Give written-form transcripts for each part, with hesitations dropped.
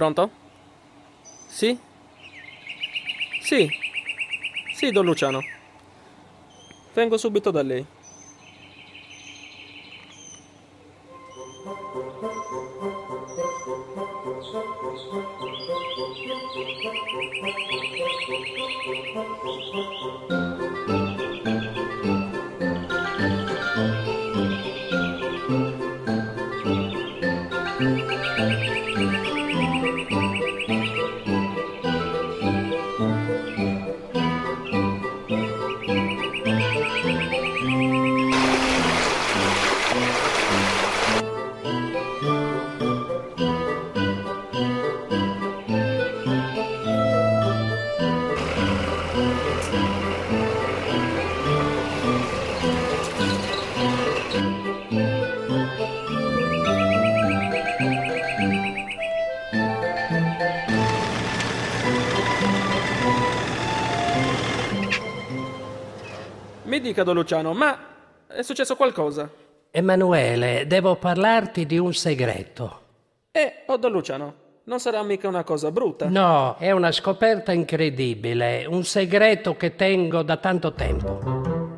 Pronto? Sì? Sì. Sì, Don Luciano. Vengo subito da lei. Mi dica, Don Luciano, ma è successo qualcosa? Emanuele, devo parlarti di un segreto. Don Luciano, non sarà mica una cosa brutta? No, è una scoperta incredibile, un segreto che tengo da tanto tempo.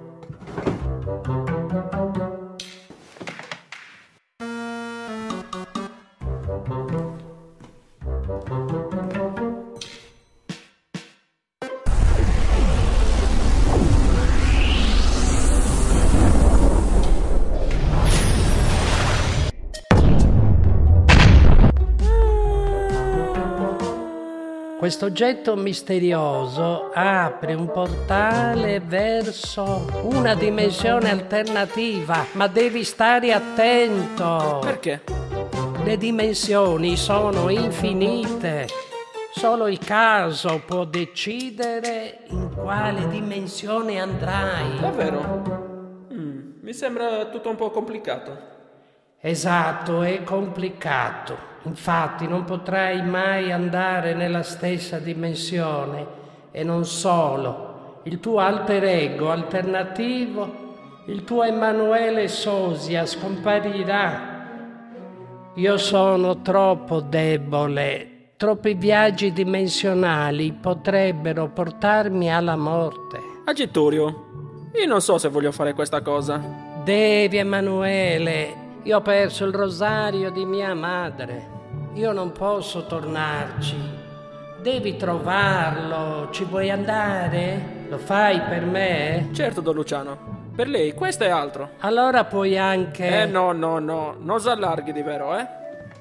Questo oggetto misterioso apre un portale verso una dimensione alternativa, ma devi stare attento. Perché? Le dimensioni sono infinite. Solo il caso può decidere in quale dimensione andrai. Davvero? Mi sembra tutto un po' complicato. Esatto, è complicato. Infatti non potrai mai andare nella stessa dimensione. E non solo. Il tuo alter ego alternativo, il tuo Emanuele Sosia, scomparirà. Io sono troppo debole. Troppi viaggi dimensionali potrebbero portarmi alla morte. Agittorio, io non so se voglio fare questa cosa. Devi, Emanuele. Io ho perso il rosario di mia madre. Io non posso tornarci. Devi trovarlo. Ci vuoi andare? Lo fai per me? Certo, Don Luciano. Per lei questo è altro. Allora puoi anche... No. Non s'allarghi di vero, eh?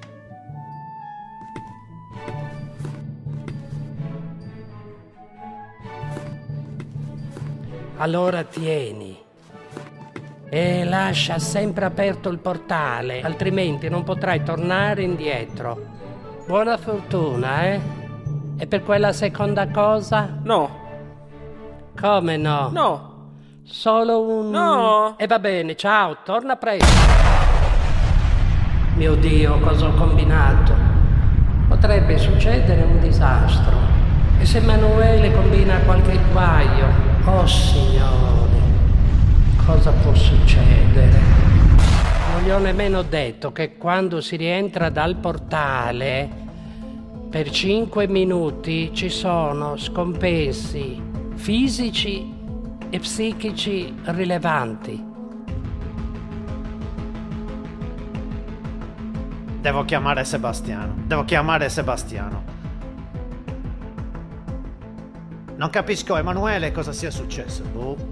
Allora tieni. E lascia sempre aperto il portale, altrimenti non potrai tornare indietro. Buona fortuna, eh? E per quella seconda cosa? No. Come no? No. Solo un... No. E va bene, ciao, torna presto. Mio Dio, cosa ho combinato? Potrebbe succedere un disastro. E se Emanuele combina qualche guaio? Oh Signore. Cosa può succedere? Non gli ho nemmeno detto che quando si rientra dal portale, per 5 minuti ci sono scompensi fisici e psichici rilevanti. Devo chiamare Sebastiano. Non capisco, Emanuele, cosa sia successo.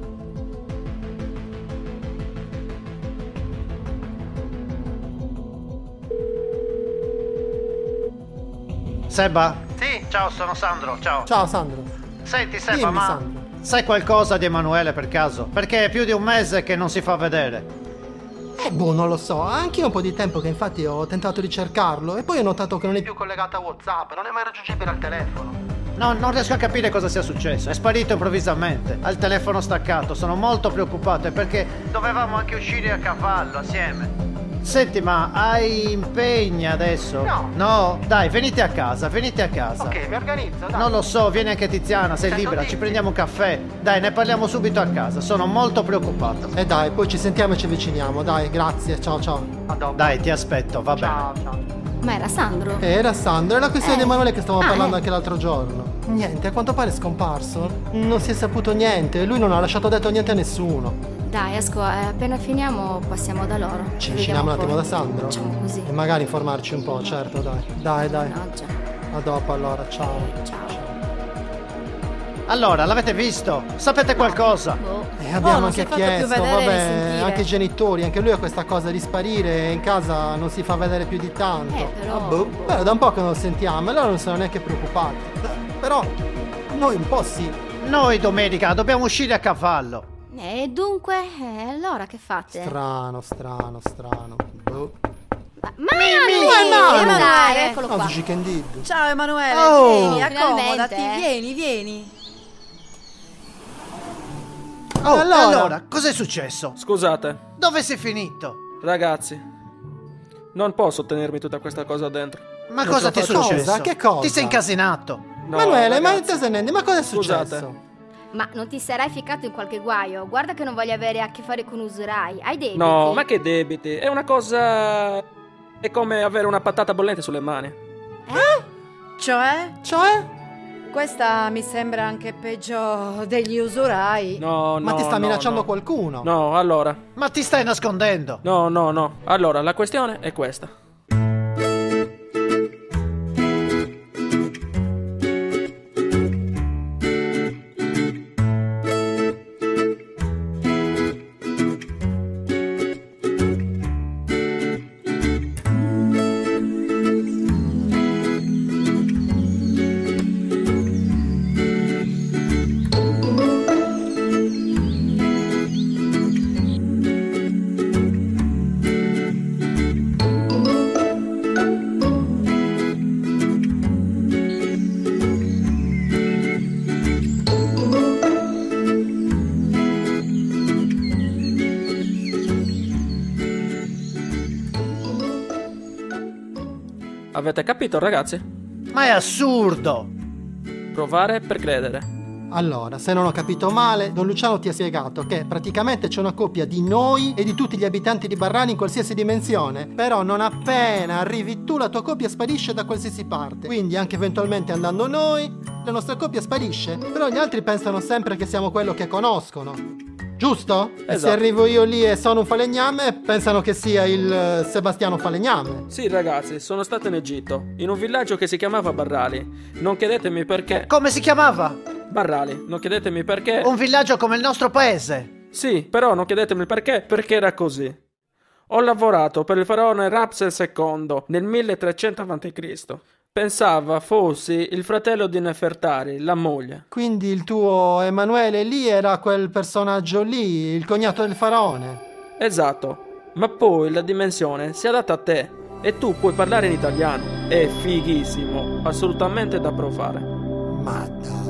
Seba? Sì, ciao, sono Sandro, ciao. Ciao Sandro. Senti Seba, Dimmi, ma Sandro. sai qualcosa di Emanuele per caso? Perché è più di un mese che non si fa vedere. Non lo so, anche io un po' di tempo che infatti ho tentato di cercarlo e poi ho notato che non è più collegato a WhatsApp, non è mai raggiungibile al telefono. No, non riesco a capire cosa sia successo. È sparito improvvisamente. Ha il telefono staccato. Sono molto preoccupato perché dovevamo anche uscire a cavallo assieme. Senti, ma hai impegni adesso? No. No? Dai, venite a casa. Ok, mi organizzo, dai. Non lo so, vieni anche Tiziana, sei Sento libera, Tizi. ci prendiamo un caffè. Dai, ne parliamo subito a casa. Sono molto preoccupato. E dai, poi ci sentiamo e ci avviciniamo, dai, grazie, ciao ciao. A dopo. Dai, ti aspetto, va bene. Ciao. Ma era Sandro? Era Sandro, è la questione di Emanuele che stavamo parlando eh. anche l'altro giorno. Niente, a quanto pare è scomparso. Non si è saputo niente, lui non ha lasciato detto niente a nessuno. Dai, Asco, appena finiamo passiamo da loro. Ci Vediamo avviciniamo un attimo poi. da Sandro? Facciamo così. E magari informarci un po', certo, dai. Dai. Mannaggia. A dopo allora, ciao. Ciao. Allora, l'avete visto? Sapete qualcosa? Boh. E abbiamo non anche si è fatto più chiesto, vedere né vabbè, sentire. anche i genitori, anche lui ha questa cosa di sparire e in casa non si fa vedere più di tanto. Però... Beh, da un po' che non lo sentiamo e loro non sono neanche preoccupati. Però noi un po' sì. Noi domenica dobbiamo uscire a cavallo. E dunque, allora che fate? Strano. Boh. Emanuele! Dai, eccolo qua. Oggi che did. Ciao Emanuele, Oh. vieni, accomodati, Finalmente. vieni. Oh, Allora? allora, cos'è successo? Scusate, Dove sei finito? ragazzi. Non posso tenermi tutta questa cosa dentro. Ma Non cosa ce ti è la faccio. successo? Cosa? Che cosa? Ti sei incasinato. No, Manuele, ma ragazzi. Tesenendi, ma cosa è Scusate. successo? Ma non ti sarai ficcato in qualche guaio? Guarda che non voglio avere a che fare con usurai. Hai debiti? No, ma che debiti? È una cosa... È come avere una patata bollente sulle mani. Cioè? Cioè? Questa mi sembra anche peggio degli usurai. No, Ma ti sta minacciando no. qualcuno? No, allora. Ma ti stai nascondendo. No. Allora, la questione è questa. Avete capito, ragazzi? Ma è assurdo. Provare per credere. Allora, se non ho capito male, Don Luciano ti ha spiegato che praticamente c'è una coppia di noi e di tutti gli abitanti di Barrani in qualsiasi dimensione. Però non appena arrivi tu, la tua coppia sparisce da qualsiasi parte. Quindi anche eventualmente andando noi, la nostra coppia sparisce. Però gli altri pensano sempre che siamo quello che conoscono. Giusto? E se Esatto. arrivo io lì e sono un falegname, pensano che sia il Sebastiano Falegname. Sì, ragazzi, sono stato in Egitto, in un villaggio che si chiamava Barrali. Non chiedetemi perché. Come si chiamava? Barrali, non chiedetemi perché. Un villaggio come il nostro paese. Sì, però non chiedetemi perché era così. Ho lavorato per il faraone Rapses II nel 1300 a.C. Pensava fossi il fratello di Nefertari, la moglie. Quindi il tuo Emanuele lì era quel personaggio lì, il cognato del faraone. Esatto, ma poi la dimensione si adatta a te e tu puoi parlare in italiano. È fighissimo, assolutamente da provare. Ma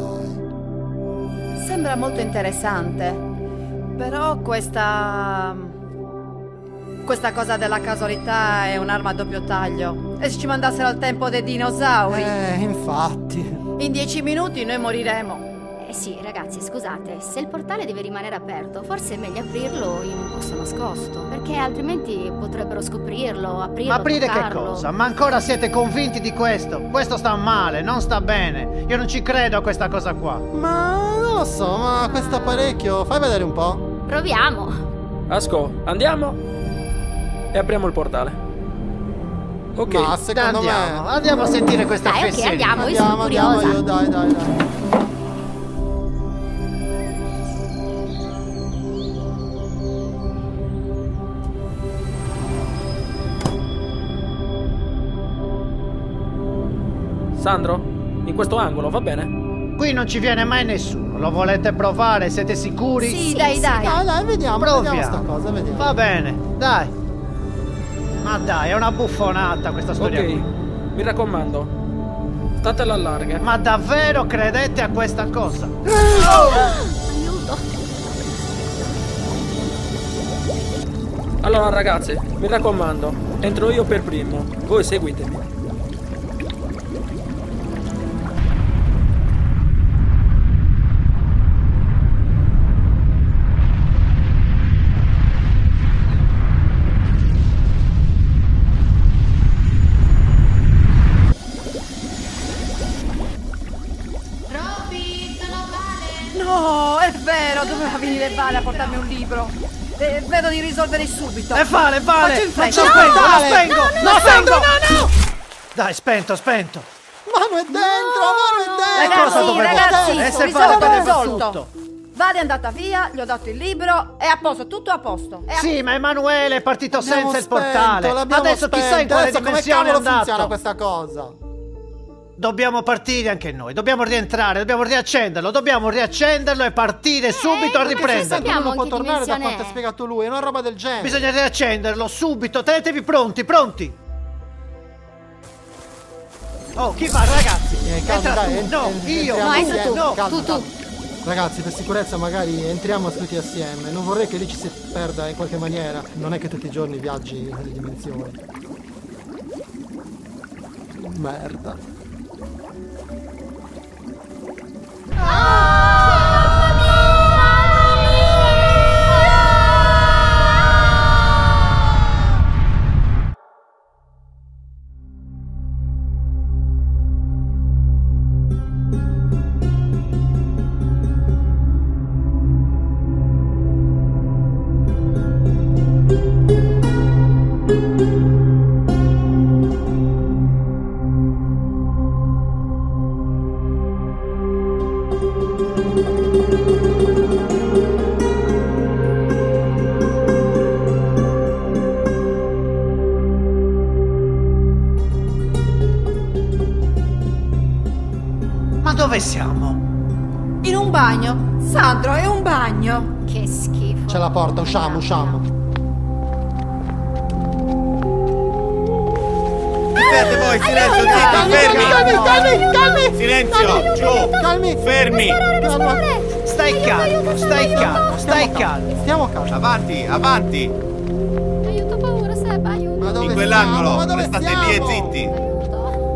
dai. Sembra molto interessante. Però questa cosa della casualità è un'arma a doppio taglio. E se ci mandassero al tempo dei dinosauri? Infatti. In 10 minuti noi moriremo. Sì, ragazzi, scusate, se il portale deve rimanere aperto, forse è meglio aprirlo in un posto nascosto, perché altrimenti potrebbero scoprirlo, aprirlo, Ma aprire che toccarlo. cosa? Ma ancora siete convinti di questo? Questo sta male, non sta bene. Io non ci credo a questa cosa qua. Ma non lo so, ma questo apparecchio, fai vedere un po'. Proviamo. Asco, andiamo e apriamo il portale. Ok. Ma secondo me... Andiamo a sentire questa Dai, ok, fesseria. andiamo, io sono Andiamo, curiosa. io, dai. Sandro, in questo angolo, va bene? Qui non ci viene mai nessuno. Lo volete provare? Siete sicuri? Sì, dai. Dai, vediamo Proviamo. sta cosa, vediamo. Va bene, dai. Ma dai, è una buffonata questa storia Ok, qui. mi raccomando, statela larga. Ma davvero credete a questa cosa? Aiuto. Allora ragazzi, mi raccomando, entro io per primo, voi seguitemi. venire Vale a portarmi un libro. Vedo di risolvere subito. Vale! Faccio in fretta. Lo spengo! No! Dai, spento! Mano è dentro! E cosa dovevo Ragazzi, fare? Se mi Vale sono aveva risolto. tutto. Vale è andata via, gli ho dato il libro, è a posto, tutto a posto. Sì, ma Emanuele è partito L'abbiamo senza il spento, portale. l'abbiamo Adesso chissà in spento. quale Adesso come dimensione è cavolo funziona andato. questa cosa? Dobbiamo partire anche noi, dobbiamo rientrare, dobbiamo riaccenderlo e partire subito a ma riprenderlo. sappiamo Non può in che tornare da dimensione quanto ha è. spiegato lui, è una roba del genere. Bisogna riaccenderlo subito, tenetevi pronti. Oh, chi va, ragazzi? calma, Entra dai, tu, no, io, No, entra tu, no. tu. Ragazzi, per sicurezza magari entriamo tutti assieme. Non vorrei che lì ci si perda in qualche maniera. Non è che tutti i giorni viaggi nelle dimensioni. Merda. Ma dove siamo? In un bagno. Sandro, è un bagno. Che schifo. C'è la porta, usciamo. Fermate voi, silenzio, zitti, fermi! Silenzio, giù! Calmi! Fermi! Calma. Stai calmo. Stiamo calmi. Avanti! Aiuto, ho paura, Seb, aiuto. Ma dove In quell'angolo, siamo? Ma dove restate siamo? lì e zitti! Aiuto.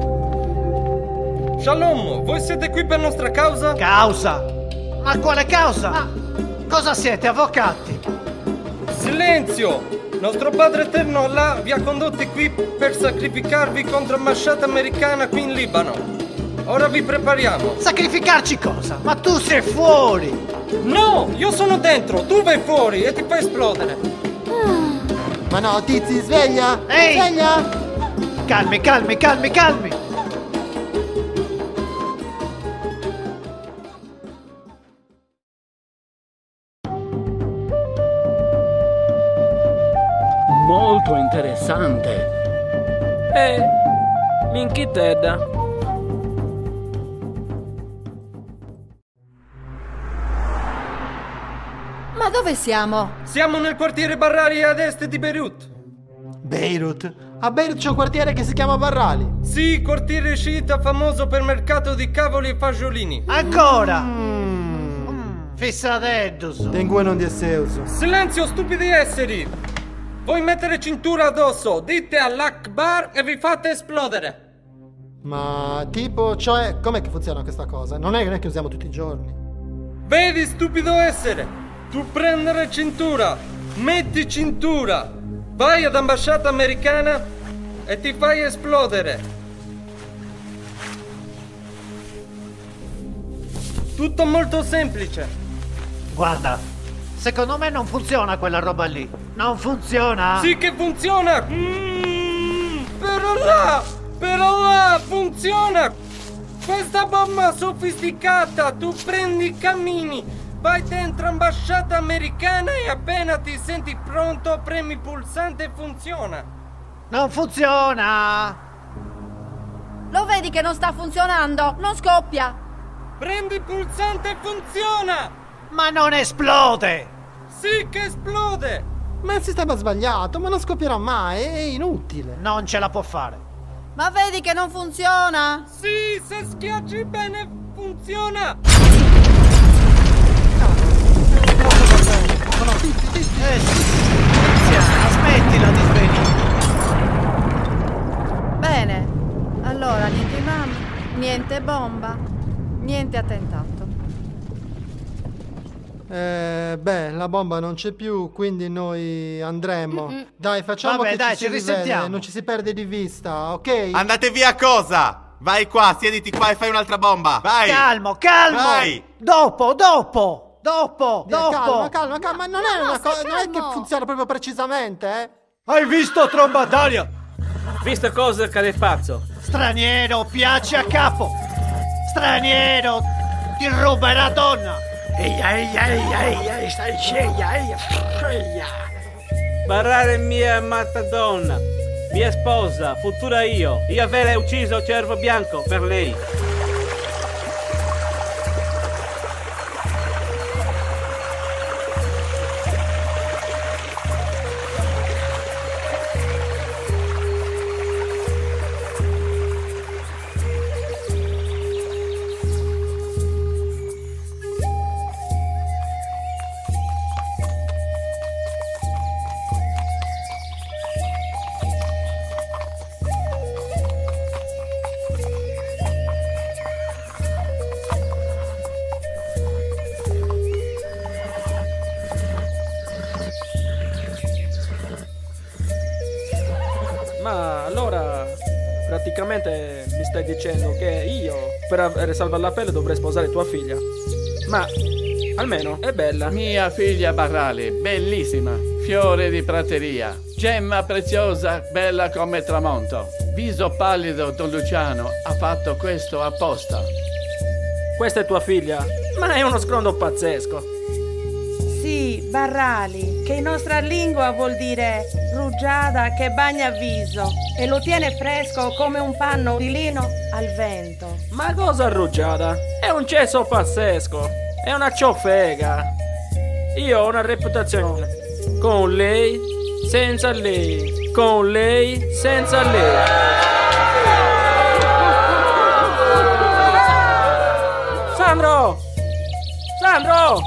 Shalom, voi siete qui per nostra causa? Causa? Ma quale causa? Cosa siete, avvocati? Silenzio! Nostro Padre Eterno Allah vi ha condotti qui per sacrificarvi contro ambasciata americana qui in Libano. Ora vi prepariamo. Sacrificarci cosa? Ma tu sei fuori! No, io sono dentro, tu vai fuori e ti fai esplodere. Ma no, Tizi, sveglia! Ehi! Sveglia! Calmi! Molto interessante. Minchia Ted. Ma dove siamo? Siamo nel quartiere Barrari ad est di Beirut. Beirut? A Beirut c'è un quartiere che si chiama Barrali. Sì, quartiere sciita famoso per mercato di cavoli e fagiolini. Ancora! Fissa dedus! Tengue non di Seuso. Silenzio, stupidi esseri! Voi mettere cintura addosso, dite all'Akbar e vi fate esplodere. Ma tipo, cioè, com'è che funziona questa cosa? Non è che usiamo tutti i giorni. Vedi, stupido essere! Tu prendere cintura, metti cintura, vai ad ambasciata americana e ti fai esplodere. Tutto molto semplice. Guarda, secondo me non funziona quella roba lì. Non funziona! Sì che funziona! Però là, funziona! Questa bomba sofisticata, tu prendi i cammini, vai dentro ambasciata americana e appena ti senti pronto premi il pulsante e funziona. Non funziona! Lo vedi che non sta funzionando? Non scoppia. Prendi il pulsante e funziona! Ma non esplode! Sì che esplode! Ma il sistema è sbagliato, ma non scoppierà mai, è inutile. Non ce la può fare. Ma vedi che non funziona? Sì, se schiacci bene funziona! Smettila di svenire. Bene. Allora, niente imam, niente bomba, niente attentato. Beh, la bomba non c'è più, quindi noi andremo. Dai, facciamo Vabbè, che dai, ci si ci risentiamo. rivede, non ci si perde di vista, ok? Andate via cosa? Vai qua, siediti qua e fai un'altra bomba. Vai! Calmo! Vai! Dopo! Dopo! Calma, non è una cosa, non è che funziona proprio precisamente, eh? Hai visto tromba d'aria? Visto cosa, Canepazzo? Straniero, piace a capo! Straniero, ti ruberà donna! Stai sceglia, Barrale mia amata donna, mia sposa, futura io avrei ucciso Cervo Bianco per lei. Ma allora praticamente mi stai dicendo che io, per avere salvato la pelle, dovrei sposare tua figlia? Ma almeno è bella. Mia figlia Barrali, bellissima, fiore di prateria, gemma preziosa, bella come tramonto. Viso pallido, Don Luciano ha fatto questo apposta. Questa è tua figlia? Ma è uno scrondo pazzesco. Sì, Barrali, che in nostra lingua vuol dire rugiada che bagna viso e lo tiene fresco come un panno di lino al vento. Ma cosa rugiada? È un cesso pazzesco, è una ciofega. Io ho una reputazione. Con lei, senza lei. Con lei, senza lei. Sandro! Sandro!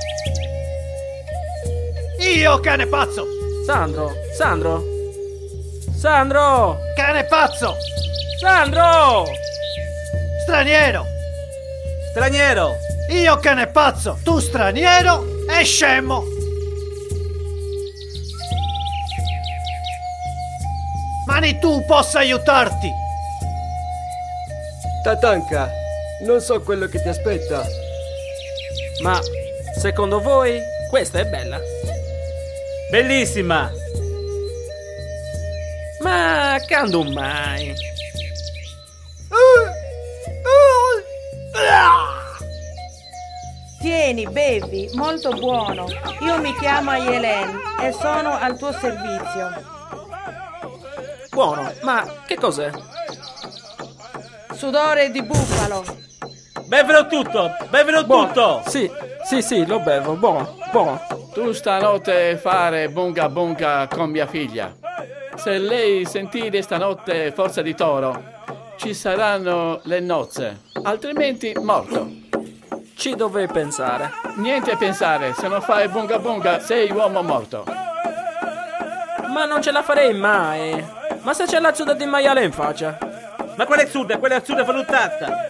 Io, cane pazzo! Sandro! Sandro! Sandro! Cane pazzo! Sandro! Straniero! Straniero! Io cane pazzo! Tu straniero e scemo! Mani tu possa aiutarti! Tatanka, non so quello che ti aspetta. Ma secondo voi questa è bella? Bellissima! Ma quando mai? Tieni, bevi, molto buono. Io mi chiamo Yelen e sono al tuo servizio. Buono, ma che cos'è? Sudore di bufalo. Bevelo tutto! Bevelo tutto! Sì, lo bevo, buono. Tu stanotte fare bunga bunga con mia figlia. Se lei sentire stanotte forza di toro, ci saranno le nozze, altrimenti morto. Ci dovrei pensare. Niente a pensare, se non fai bunga bunga sei uomo morto. Ma non ce la farei mai. Ma se c'è la zuda di maiale in faccia? Ma quella è zuda valutata!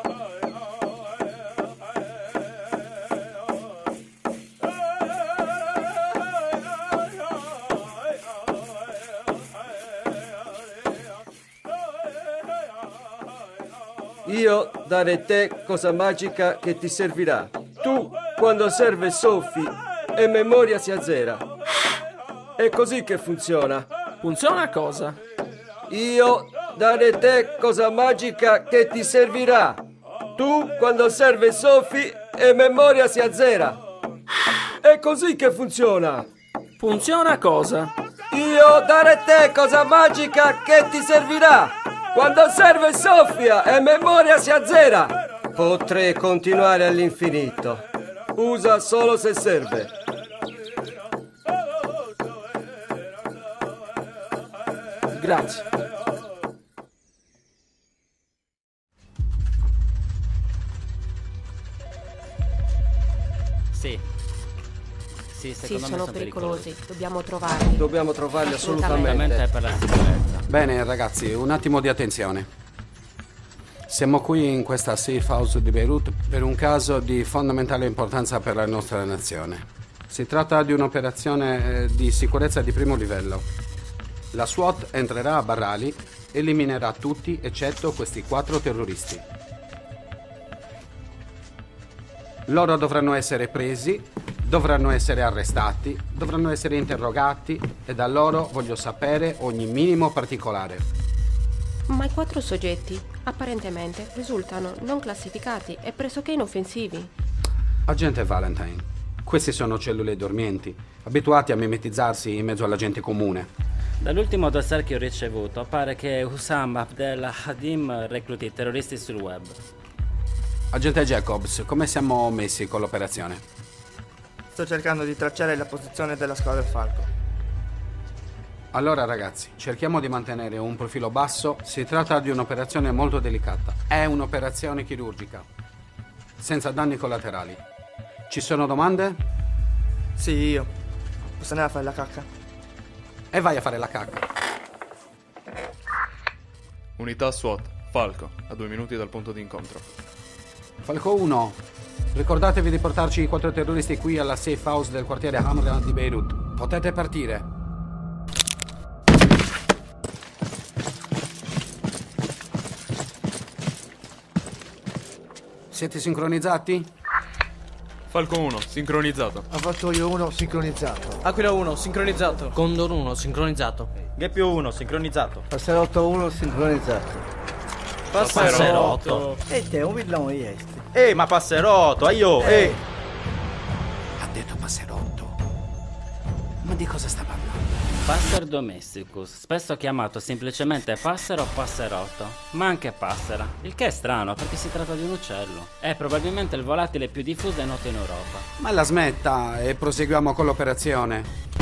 Io darei te cosa magica che ti servirà. Tu, quando serve soffi e memoria si azzera. È così che funziona. Funziona cosa? Io darei te cosa magica che ti servirà. Tu, quando serve soffi e memoria si azzera. È così che funziona. Funziona cosa? Io darei te cosa magica che ti servirà. Quando serve soffia e memoria si azzera. Potrei continuare all'infinito. Usa solo se serve. Grazie. Sì, Sì, sono pericolosi. Dobbiamo trovarli. Dobbiamo trovarli assolutamente. Per la sicurezza. Bene ragazzi, un attimo di attenzione. Siamo qui in questa safe house di Beirut per un caso di fondamentale importanza per la nostra nazione. Si tratta di un'operazione di sicurezza di primo livello. La SWAT entrerà a Barrali, eliminerà tutti eccetto questi 4 terroristi. Loro dovranno essere presi, dovranno essere arrestati, dovranno essere interrogati e da loro voglio sapere ogni minimo particolare. Ma i 4 soggetti, apparentemente, risultano non classificati e pressoché inoffensivi. Agente Valentine, questi sono cellule dormienti, abituati a mimetizzarsi in mezzo alla gente comune. Dall'ultimo dossier che ho ricevuto pare che Hussam Abdel Hadim recluti terroristi sul web. Agente Jacobs, come siamo messi con l'operazione? Sto cercando di tracciare la posizione della squadra Falco. Allora ragazzi, cerchiamo di mantenere un profilo basso. Si tratta di un'operazione molto delicata. È un'operazione chirurgica, senza danni collaterali. Ci sono domande? Sì, io. Posso andare a fare la cacca? E vai a fare la cacca. Unità SWAT, Falco, a 2 minuti dal punto di incontro. Falco 1, ricordatevi di portarci i 4 terroristi qui alla safe house del quartiere Hamra di Beirut. Potete partire. Siete sincronizzati? Falco 1, sincronizzato. Avvaltoio 1, sincronizzato. Aquila 1, sincronizzato. Condor 1, sincronizzato. Gheppio 1, sincronizzato. Passerotto 1, sincronizzato. Passerotto. E te, un villano este. Ma Passerotto, aio, Ha detto Passerotto. Ma di cosa sta parlando? Passer domesticus, spesso chiamato semplicemente Passer o Passerotto, ma anche Passera, il che è strano perché si tratta di un uccello. È probabilmente il volatile più diffuso e noto in Europa. Ma la smetta e proseguiamo con l'operazione.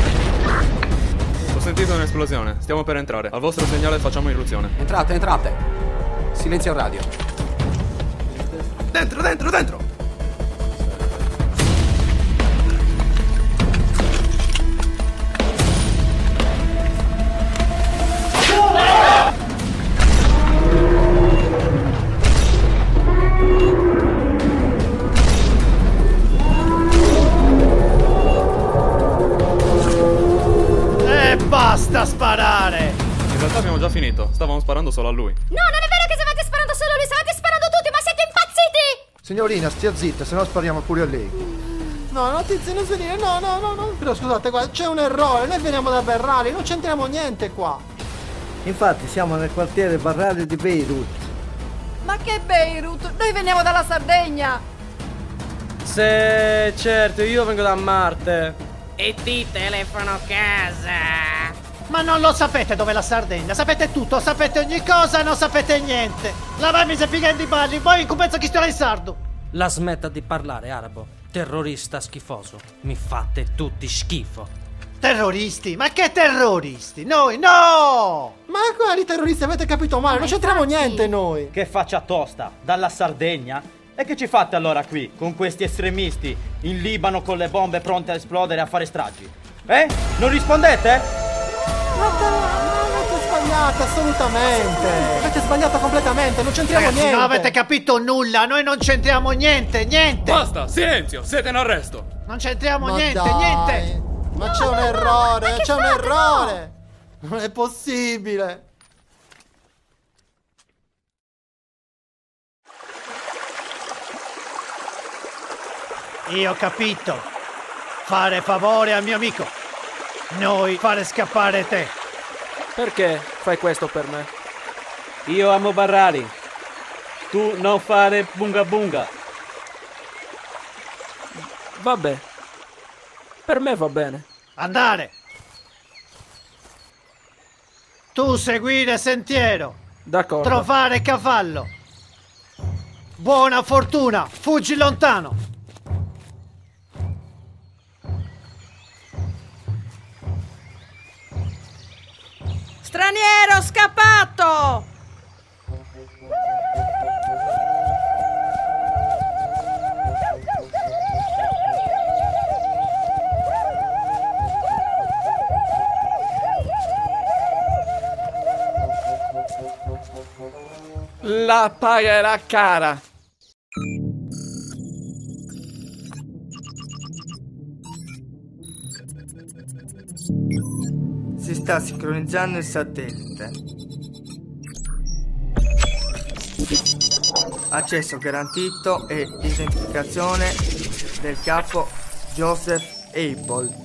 Ho sentito un'esplosione, stiamo per entrare. Al vostro segnale facciamo irruzione. Entrate, entrate. Silenzio radio. Dentro, dentro, dentro! Basta sparare! In realtà abbiamo già finito, stavamo sparando solo a lui. No, non è vero che stavate sparando solo lui, stavate sparando tutti, ma siete impazziti! Signorina, stia zitta, se no spariamo pure a lei. No, notizie, non svenire, no. Però scusate, guarda, c'è un errore, noi veniamo da Barrali, non c'entriamo niente qua. Infatti siamo nel quartiere Barrali di Beirut. Ma che Beirut? Noi veniamo dalla Sardegna! Se certo, io vengo da Marte. E ti telefono a casa. Ma non lo sapete dov'è la Sardegna? Sapete tutto, sapete ogni cosa, non sapete niente. La vai mi si piegando i balli, poi in penso chi stia in sardo. La smetta di parlare, arabo. Terrorista schifoso. Mi fate tutti schifo. Terroristi? Ma che terroristi? Noi no! Ma quali terroristi? Avete capito male, non c'entriamo niente noi. Che faccia tosta, dalla Sardegna? E che ci fate allora qui, con questi estremisti, in Libano con le bombe pronte a esplodere e a fare stragi? Non rispondete? Ma avete sbagliato assolutamente. Avete sbagliato completamente, non c'entriamo Ragazzi, niente. non avete capito nulla, noi non c'entriamo niente. Basta, silenzio, siete in arresto. Non c'entriamo niente. Ma c'è un errore, c'è un errore. Non è possibile. Io ho capito. Fare favore al mio amico. Noi fare scappare te. Perché fai questo per me? Io amo Barrali. Tu non fare bunga bunga. Vabbè. Per me va bene. Andare. Tu seguire sentiero. D'accordo. Trovare cavallo. Buona fortuna. Fuggi lontano. Straniero scappato! La pagherà cara. Si sta sincronizzando il satellite. Accesso garantito e identificazione del capo Joseph Abel.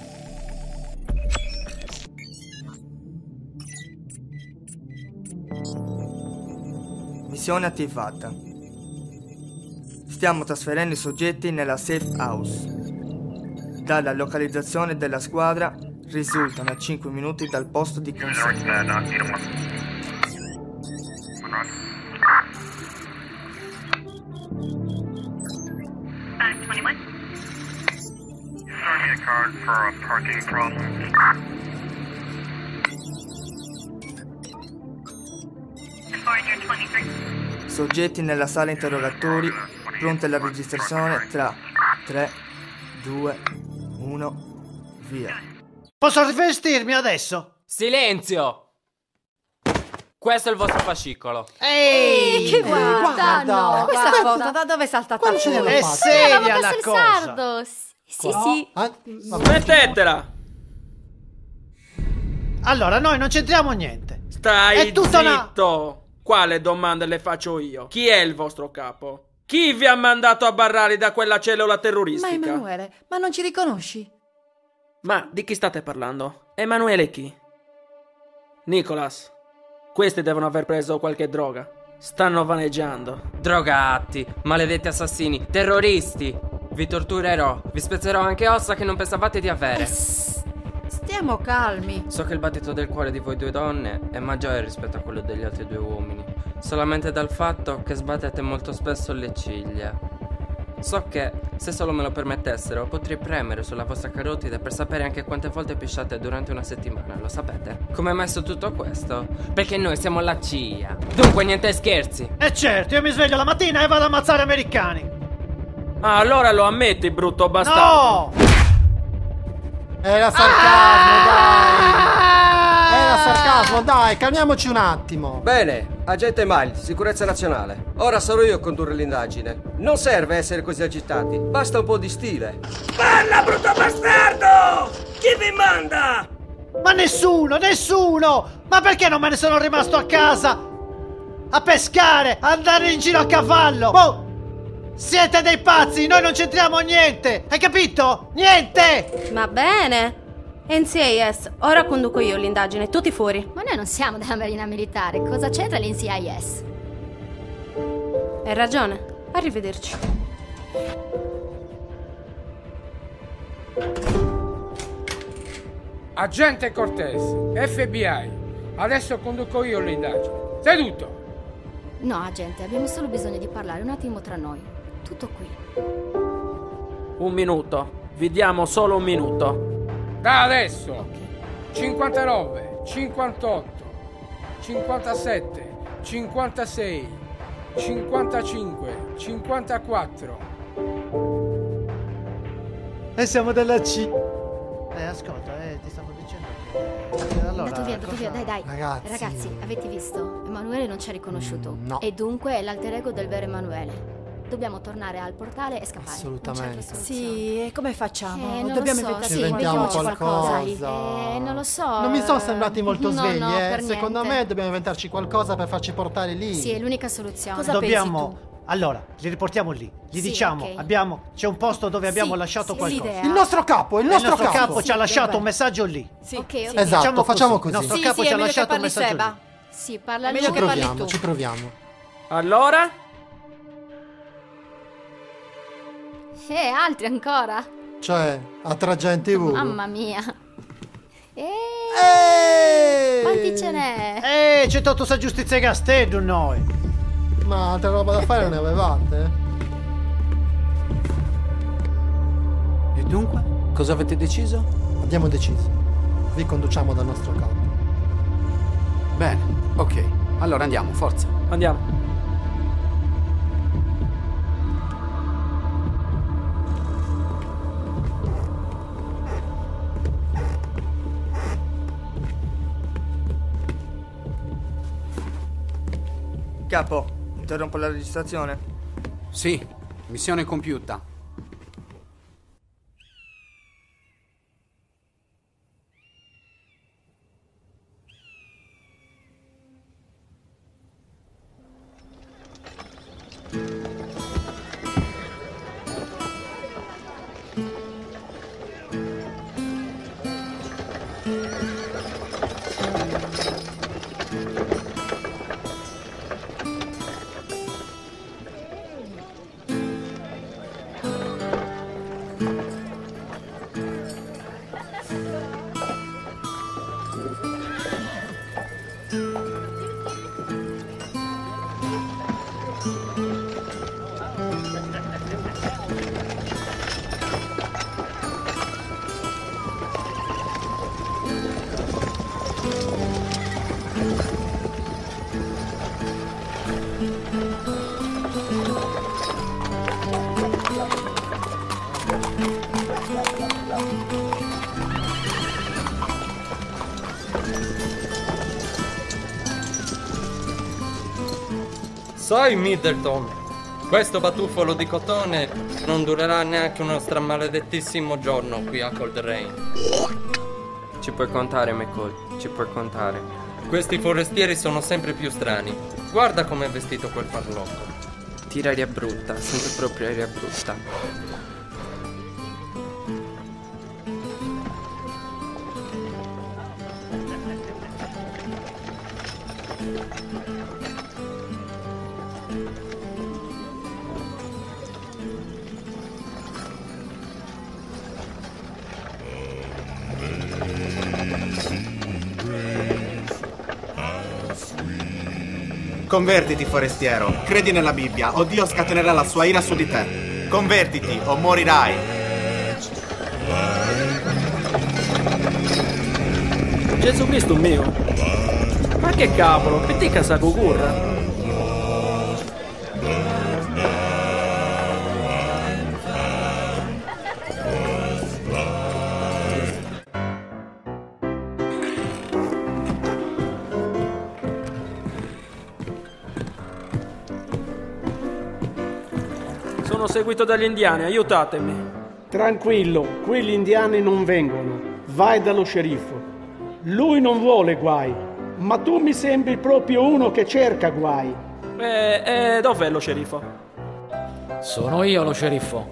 Missione attivata. Stiamo trasferendo i soggetti nella safe house. Dalla localizzazione della squadra risultano a 5 minuti dal posto di consegna. Soggetti nella sala interrogatori, pronti alla registrazione tra 3, 2, 1, via. Posso rivestirmi adesso? Silenzio! Questo è il vostro fascicolo. Ehi, che guarda, no, questa foto da dove è saltata fuori? È seria la cosa. Sardo. Sì. Smettetela! Allora, noi non c'entriamo niente. Stai È tutta zitto! Quale domanda le faccio io? Chi è il vostro capo? Chi vi ha mandato a Barrali da quella cellula terroristica? Ma Emanuele, ma non ci riconosci? Ma di chi state parlando? Emanuele chi? Nicholas, questi devono aver preso qualche droga. Stanno vaneggiando. Drogati, maledetti assassini, terroristi. Vi torturerò, vi spezzerò anche ossa che non pensavate di avere. Stiamo calmi. So che il battito del cuore di voi due donne è maggiore rispetto a quello degli altri due uomini, solamente dal fatto che sbattete molto spesso le ciglia. So che, se solo me lo permettessero, potrei premere sulla vostra carotide per sapere anche quante volte pisciate durante una settimana, lo sapete? Come è messo tutto questo? Perché noi siamo la CIA. Dunque niente scherzi. E certo, io mi sveglio la mattina e vado ad ammazzare americani. Ah, allora lo ammetti, brutto bastardo. No! Era sarcasmo, dai! Era sarcasmo, dai, calmiamoci un attimo. Bene, agente Miles, sicurezza nazionale. Ora sarò io a condurre l'indagine. Non serve essere così agitati, basta un po' di stile. Parla, brutto bastardo! Chi vi manda? Ma nessuno! Ma perché non me ne sono rimasto a casa? A pescare, a andare in giro a cavallo! Oh! Siete dei pazzi, noi non c'entriamo niente! Hai capito? Niente! Va bene. NCIS, ora conduco io l'indagine, tutti fuori. Ma noi non siamo della Marina Militare, cosa c'entra l'NCIS? Hai ragione, arrivederci. Agente Cortez, FBI, adesso conduco io l'indagine. Seduto! No, agente, abbiamo solo bisogno di parlare un attimo tra noi. Tutto qui. Un minuto. Vi diamo solo un minuto. Da adesso. 59, 58, 57, 56, 55, 54. E siamo della C. Ascolta, ti stavo dicendo che... Allora, Andato via, dai. Ragazzi, avete visto? Emanuele non ci ha riconosciuto. No. E dunque è l'alter ego del vero Emanuele. Dobbiamo tornare al portale e scappare. Assolutamente. Sì, e come facciamo? Non dobbiamo lo so, inventare sì, inventiamo qualcosa. qualcosa. Non lo so. Non mi sono sembrati molto svegli, no, per Secondo niente. me dobbiamo inventarci qualcosa per farci portare lì. Sì, è l'unica soluzione. Cosa Dobbiamo... pensi tu? Allora, li riportiamo lì. Gli Sì, diciamo, ok. c'è un posto dove abbiamo Sì, lasciato sì, qualcosa. l'idea. Il nostro capo, Il nostro capo ci ha lasciato vabbè. un messaggio lì. Sì. Ok. Esatto, facciamo così. Il nostro Sì, capo sì, ci è ha meglio che lasciato un parli messaggio Seba. lì. Sì, parla È lui. meglio che parli Proviamo, tu. ci proviamo. Allora? Altri ancora? Cioè, a Trajan TV. Mamma mia. Eeeh! Quanti ce n'è? C'è tutta questa giustizia Castello noi. Ma altra roba da fare ne avevate? E dunque? Cosa avete deciso? Abbiamo deciso. Vi conduciamo dal nostro capo. Bene, ok. Allora andiamo, forza. Andiamo. Capo, interrompo la registrazione. Sì, missione compiuta. Sai, Middleton, questo batuffolo di cotone non durerà neanche uno stramaledettissimo giorno qui a Cold Rain. Ci puoi contare, McCall, ci puoi contare. Questi forestieri sono sempre più strani. Guarda com'è vestito quel farlocco. Tira aria brutta, sento proprio aria brutta. Convertiti, forestiero. Credi nella Bibbia, o Dio scatenerà la sua ira su di te. Convertiti, o morirai. Gesù Cristo mio. Ma che cavolo, metti casa cucurra. Sono seguito dagli indiani, aiutatemi. Tranquillo, qui gli indiani non vengono. Vai dallo sceriffo. Lui non vuole guai, ma tu mi sembri proprio uno che cerca guai. Dov'è lo sceriffo? Sono io lo sceriffo.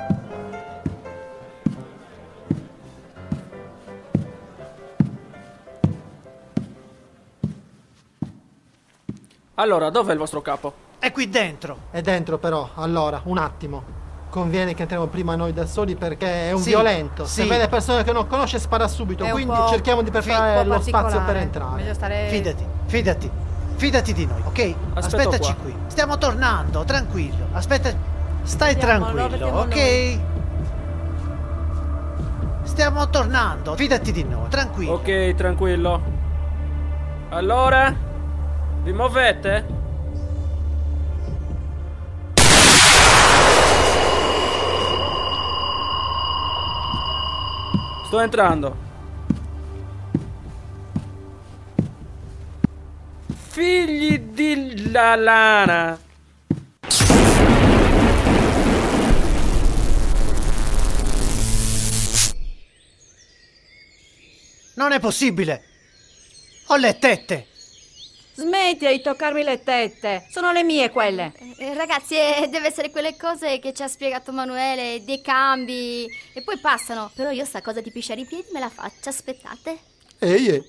Allora, dov'è il vostro capo? È qui dentro. È dentro però, allora, un attimo. Conviene che entriamo prima noi da soli perché è un Sì, violento. sì. Se vede persone che non conosce spara subito, È un quindi po'- cerchiamo di preparare un po' lo spazio per particolare. entrare. Meglio stare... Fidati di noi, ok? Aspetto Aspettaci qua. qui. Stiamo tornando, tranquillo. Aspetta, stai Vediamo, lo tranquillo, vediamo ok? Stiamo tornando, fidati di noi, tranquillo. Ok, tranquillo. Allora, vi muovete? Sto entrando. Figli di la lana. Non è possibile. Ho le tette. Smetti di toccarmi le tette. Sono le mie quelle. Ragazzi, deve essere quelle cose che ci ha spiegato Manuele, dei cambi e poi passano. Però io sta cosa di pisciare i piedi me la faccio, aspettate. Ehi.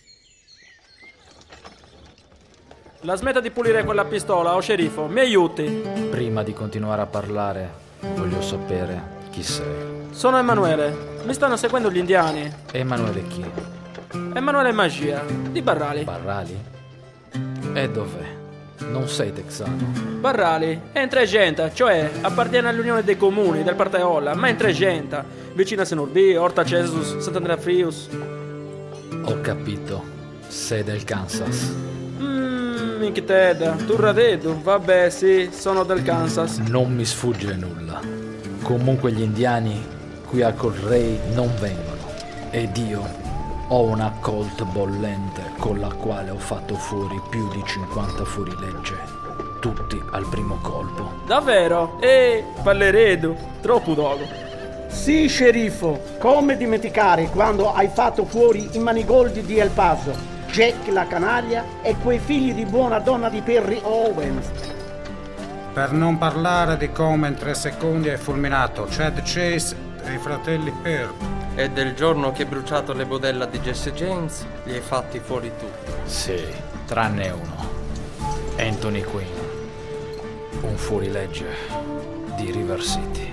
La smetta di pulire quella pistola, o sceriffo, mi aiuti. Prima di continuare a parlare, voglio sapere chi sei. Sono Emanuele. Mi stanno seguendo gli indiani. Emanuele chi? Emanuele Magia, di Barrali. Barrali? E dov'è? Non sei texano. Barrali è in Tregenta, cioè appartiene all'Unione dei Comuni del Parteola, ma in Tregenta, vicino a Senurbì, Orta Cesus, Sant'Andrea Frius. Ho capito. Sei del Kansas. Minchiteda, Turradedu, vabbè sì, sono del Kansas. Non mi sfugge nulla. Comunque gli indiani qui a Colrey non vengono. Ed io ho una Colt bollente con la quale ho fatto fuori più di 50 fuorilegge. Tutti al primo colpo. Davvero? Palleredu, troppo dogo. Sì, sceriffo, come dimenticare quando hai fatto fuori i manigoldi di El Paso, Jack la canaglia e quei figli di buona donna di Perry Owens. Per non parlare di come in 3 secondi hai fulminato Chad Chase e i fratelli Herb. E del giorno che hai bruciato le budella di Jesse James, li hai fatti fuori tutti. Sì, tranne uno. Anthony Quinn. Un fuorilegge di River City.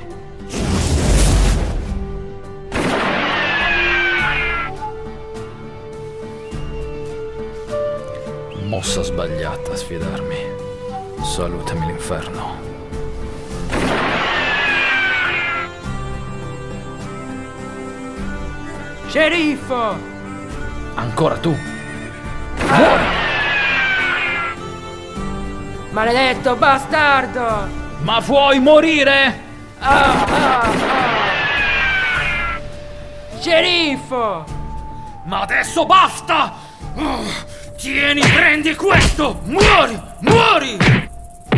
Mossa sbagliata a sfidarmi. Salutami l'inferno. Sceriffo! Ancora tu? Maledetto bastardo! Ma vuoi morire? Sceriffo! Ma adesso basta! Tieni, prendi questo! Muori! Muori!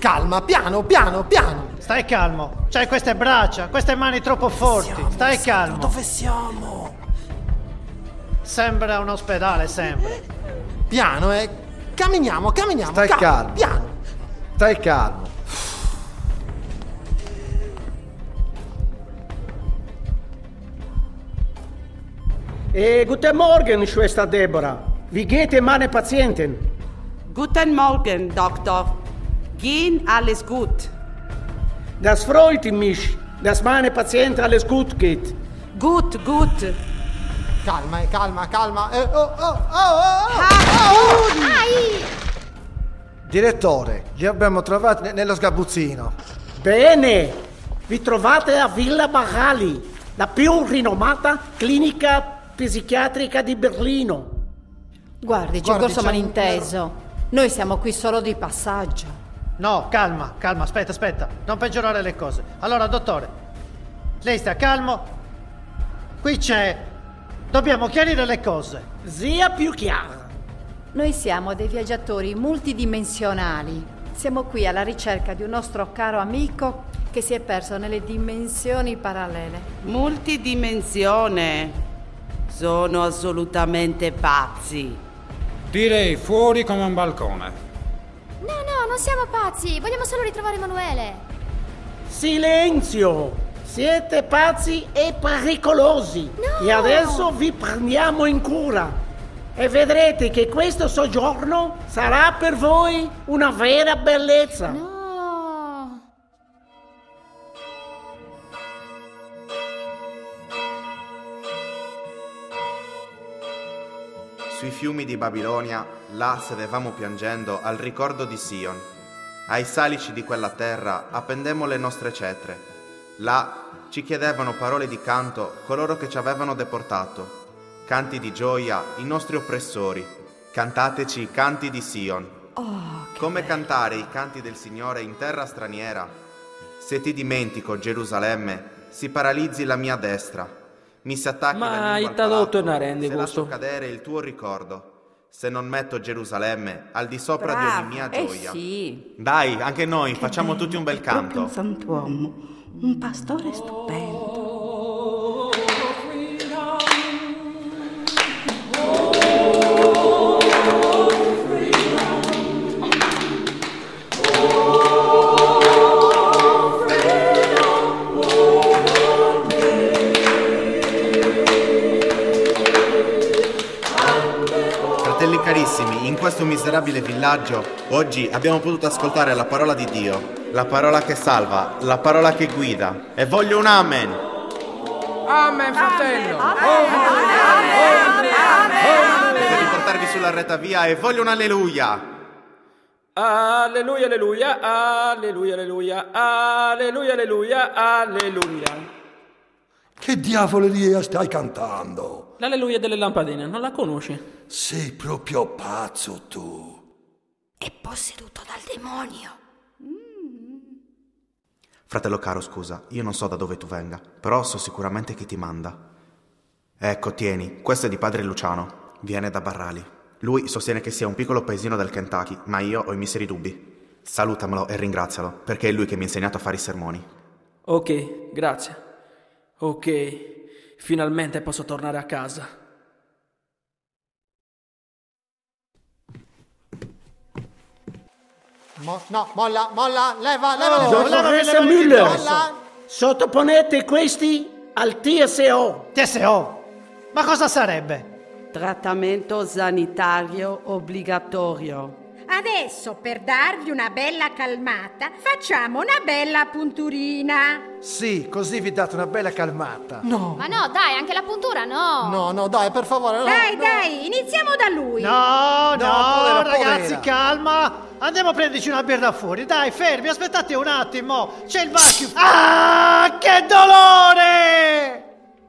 Calma, piano. Stai calmo. C'hai queste braccia, queste mani troppo forti. Stai calmo. Dove siamo? Sembra un ospedale, sembra. Piano, camminiamo. Stai calmo. Piano. Stai calmo. Guten Morgen, Schwester Deborah. Wie geht es meine Patientin? Guten Morgen, Doktor. Gehen alles gut. Das freut mich, dass meine Patientin alles gut geht. Gut. Calma. Direttore, li abbiamo trovati nello sgabuzzino. Bene, vi trovate a Villa Barrali, la più rinomata clinica psichiatrica di Berlino. Guardi, c'è corso malinteso. Noi siamo qui solo di passaggio. No, calma, aspetta. Non peggiorare le cose. Allora, dottore, lei sta calmo. Qui c'è... Dobbiamo chiarire le cose. Sia più chiara. Noi siamo dei viaggiatori multidimensionali. Siamo qui alla ricerca di un nostro caro amico che si è perso nelle dimensioni parallele. Multidimensione. Sono assolutamente pazzi. Direi fuori come un balcone. No, non siamo pazzi. Vogliamo solo ritrovare Emanuele. Silenzio! Siete pazzi e pericolosi. No. E adesso vi prendiamo in cura. E vedrete che questo soggiorno sarà per voi una vera bellezza. No. Sui fiumi di Babilonia, là sedevamo piangendo al ricordo di Sion. Ai salici di quella terra appendemmo le nostre cetre. Là ci chiedevano parole di canto coloro che ci avevano deportato. Canti di gioia i nostri oppressori. Cantateci i canti di Sion. Come cantare i canti del Signore in terra straniera? Se ti dimentico, Gerusalemme, si paralizzi la mia destra. Mi si attacchi la lingua al palato, se lascio cadere il tuo ricordo. Se non metto Gerusalemme al di sopra di ogni mia gioia. Sì. Dai, anche noi, facciamo tutti un bel canto. Un santuomo, un pastore stupendo. Fratelli carissimi, in questo miserabile villaggio, oggi abbiamo potuto ascoltare la parola di Dio, la parola che salva, la parola che guida. E voglio un amen! Amen, fratello! Per riportarvi sulla retta via, e voglio un alleluia! Alleluia, alleluia, alleluia, alleluia, alleluia, alleluia, alleluia. Che diavolo di stai cantando? L'alleluia delle lampadine, non la conosci? Sei proprio pazzo tu. È posseduto dal demonio. Fratello caro, scusa, io non so da dove tu venga, però so sicuramente chi ti manda. Ecco, tieni, questo è di padre Luciano, viene da Barrali. Lui sostiene che sia un piccolo paesino del Kentucky, ma io ho i miei seri dubbi. Salutamelo e ringrazialo, perché è lui che mi ha insegnato a fare i sermoni. Ok, grazie. Ok, finalmente posso tornare a casa. Molla, leva. Dottoressa Müller, sottoponete questi al TSO. TSO? Ma cosa sarebbe? Trattamento sanitario obbligatorio. Adesso, per darvi una bella calmata, facciamo una bella punturina. Sì, così vi date una bella calmata. No. Ma no, dai, anche la puntura no. No, dai, per favore. Dai, iniziamo da lui. No, ragazzi, povera. calma. Andiamo a prenderci una birra fuori. Dai, fermi, aspettate un attimo. C'è il vacuum. Ah, che dolore!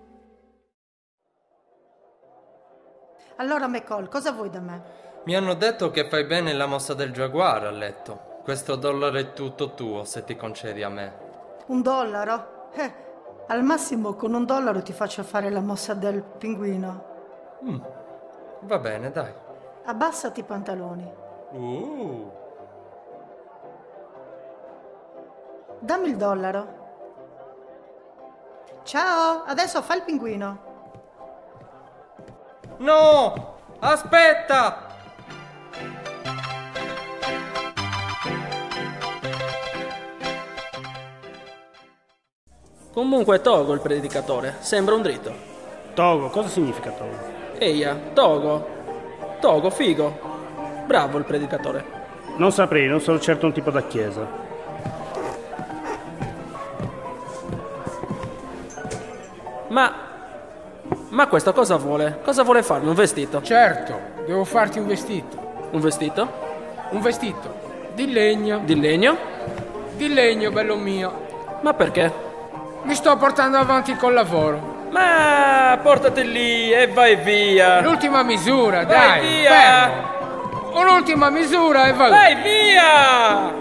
Allora, McCall, cosa vuoi da me? Mi hanno detto che fai bene la mossa del giaguaro a letto. Questo dollaro è tutto tuo se ti concedi a me. $1? Al massimo con $1 ti faccio fare la mossa del pinguino. Va bene, dai. Abbassati i pantaloni. dammi il dollaro. Ciao, adesso fa il pinguino. No! Aspetta! Comunque Togo il predicatore, sembra un dritto. Togo, cosa significa Togo? Eia, Togo. Togo, figo. Bravo il predicatore. Non saprei, non sono certo un tipo da chiesa. Ma questo cosa vuole? Cosa vuole farmi? Un vestito? Certo, devo farti un vestito. Un vestito? Un vestito. Di legno. Di legno? Di legno, bello mio. Ma perché? Mi sto portando avanti col lavoro. Ma portati lì e vai via. L'ultima misura, vai dai. Via. Fermo. Un'ultima misura e vai. Vai via!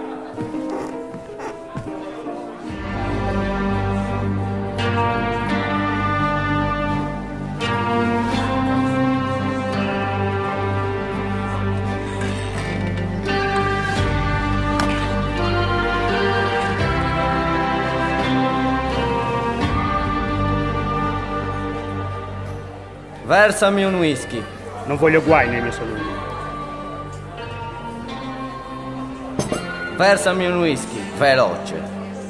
Versami un whisky. Non voglio guai nei miei saloni. Versami un whisky, veloce.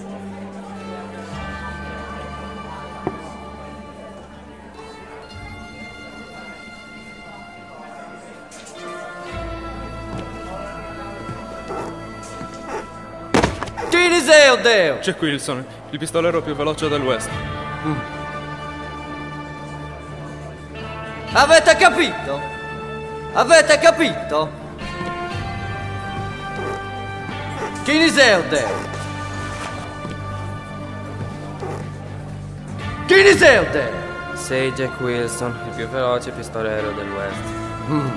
Chi sei, oddio? Jack Wilson, il pistolero più veloce del West. Avete capito? Avete capito? Chi sei, oddio? Chi sei, oddio? Sei Jack Wilson, il più veloce pistolero del West.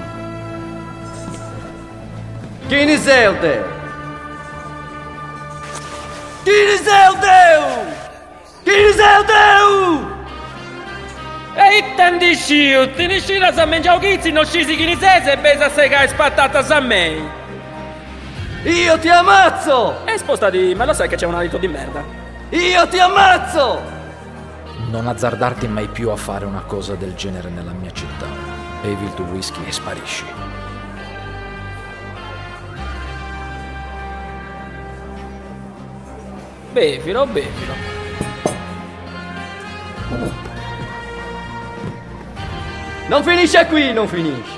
Chi sei, oddio? Chi sei, oddio? Chi sei, oddio? Ehi, tanti sciu, ti ne scira a mangiare chizzi, non scisi chi ne sei se besa se che hai spattata a me. Io ti ammazzo! E spostati, ma lo sai che c'è un alito di merda. Io ti ammazzo! Non azzardarti mai più a fare una cosa del genere nella mia città. Bevi il tuo whisky e sparisci. Bevilo, bevilo. Non finisce qui, non finisce.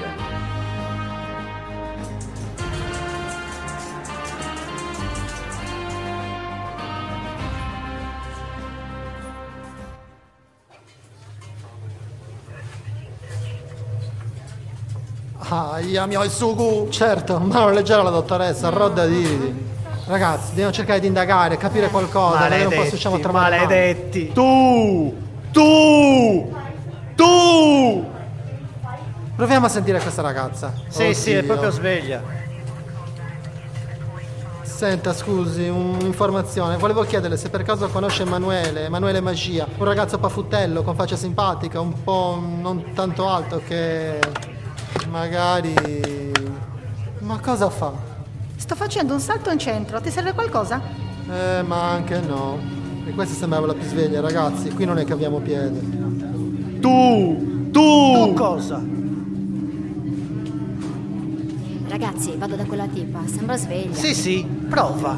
Io mio il sugo! Certo, mano leggera la dottoressa, rodda di. Ragazzi, dobbiamo cercare di indagare, capire qualcosa, Maledetti, non possiamo trovare. maledetti. Tu! Proviamo a sentire questa ragazza. Sì, sì, è Oddio. proprio sveglia. Senta, scusi, un'informazione. Volevo chiederle se per caso conosce Emanuele Magia, un ragazzo paffuttello con faccia simpatica, un po' non tanto alto che magari. Ma cosa fa? Sto facendo un salto in centro, ti serve qualcosa? Ma anche no. E questa sembrava la più sveglia, ragazzi. Qui non è che abbiamo piede. Tu cosa? Ragazzi, vado da quella tipa, sembra sveglia. Sì, prova.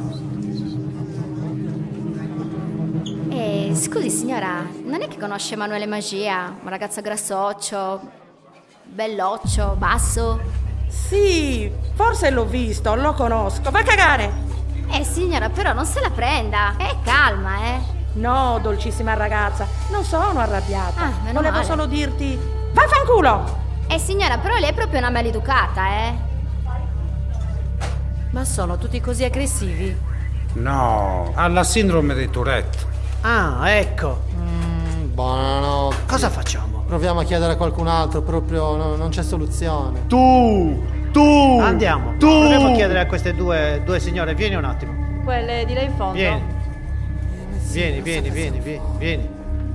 Scusi signora, non è che conosce Emanuele Magia? Un ragazzo grassoccio, belloccio, basso? Sì, forse l'ho visto, lo conosco. Va a cagare! Signora, però non se la prenda. Calma, No, dolcissima ragazza, non sono arrabbiata. meno Volevo male. solo dirti... Vaffanculo! Signora, però lei è proprio una maleducata, Ma sono tutti così aggressivi? No, ha la sindrome di Tourette. Ah, ecco. Buonanotte. Cosa facciamo? Proviamo a chiedere a qualcun altro, proprio non c'è soluzione. Tu! Andiamo. Proviamo a chiedere a queste due signore. Vieni un attimo. Quelle di là in fondo? Vieni.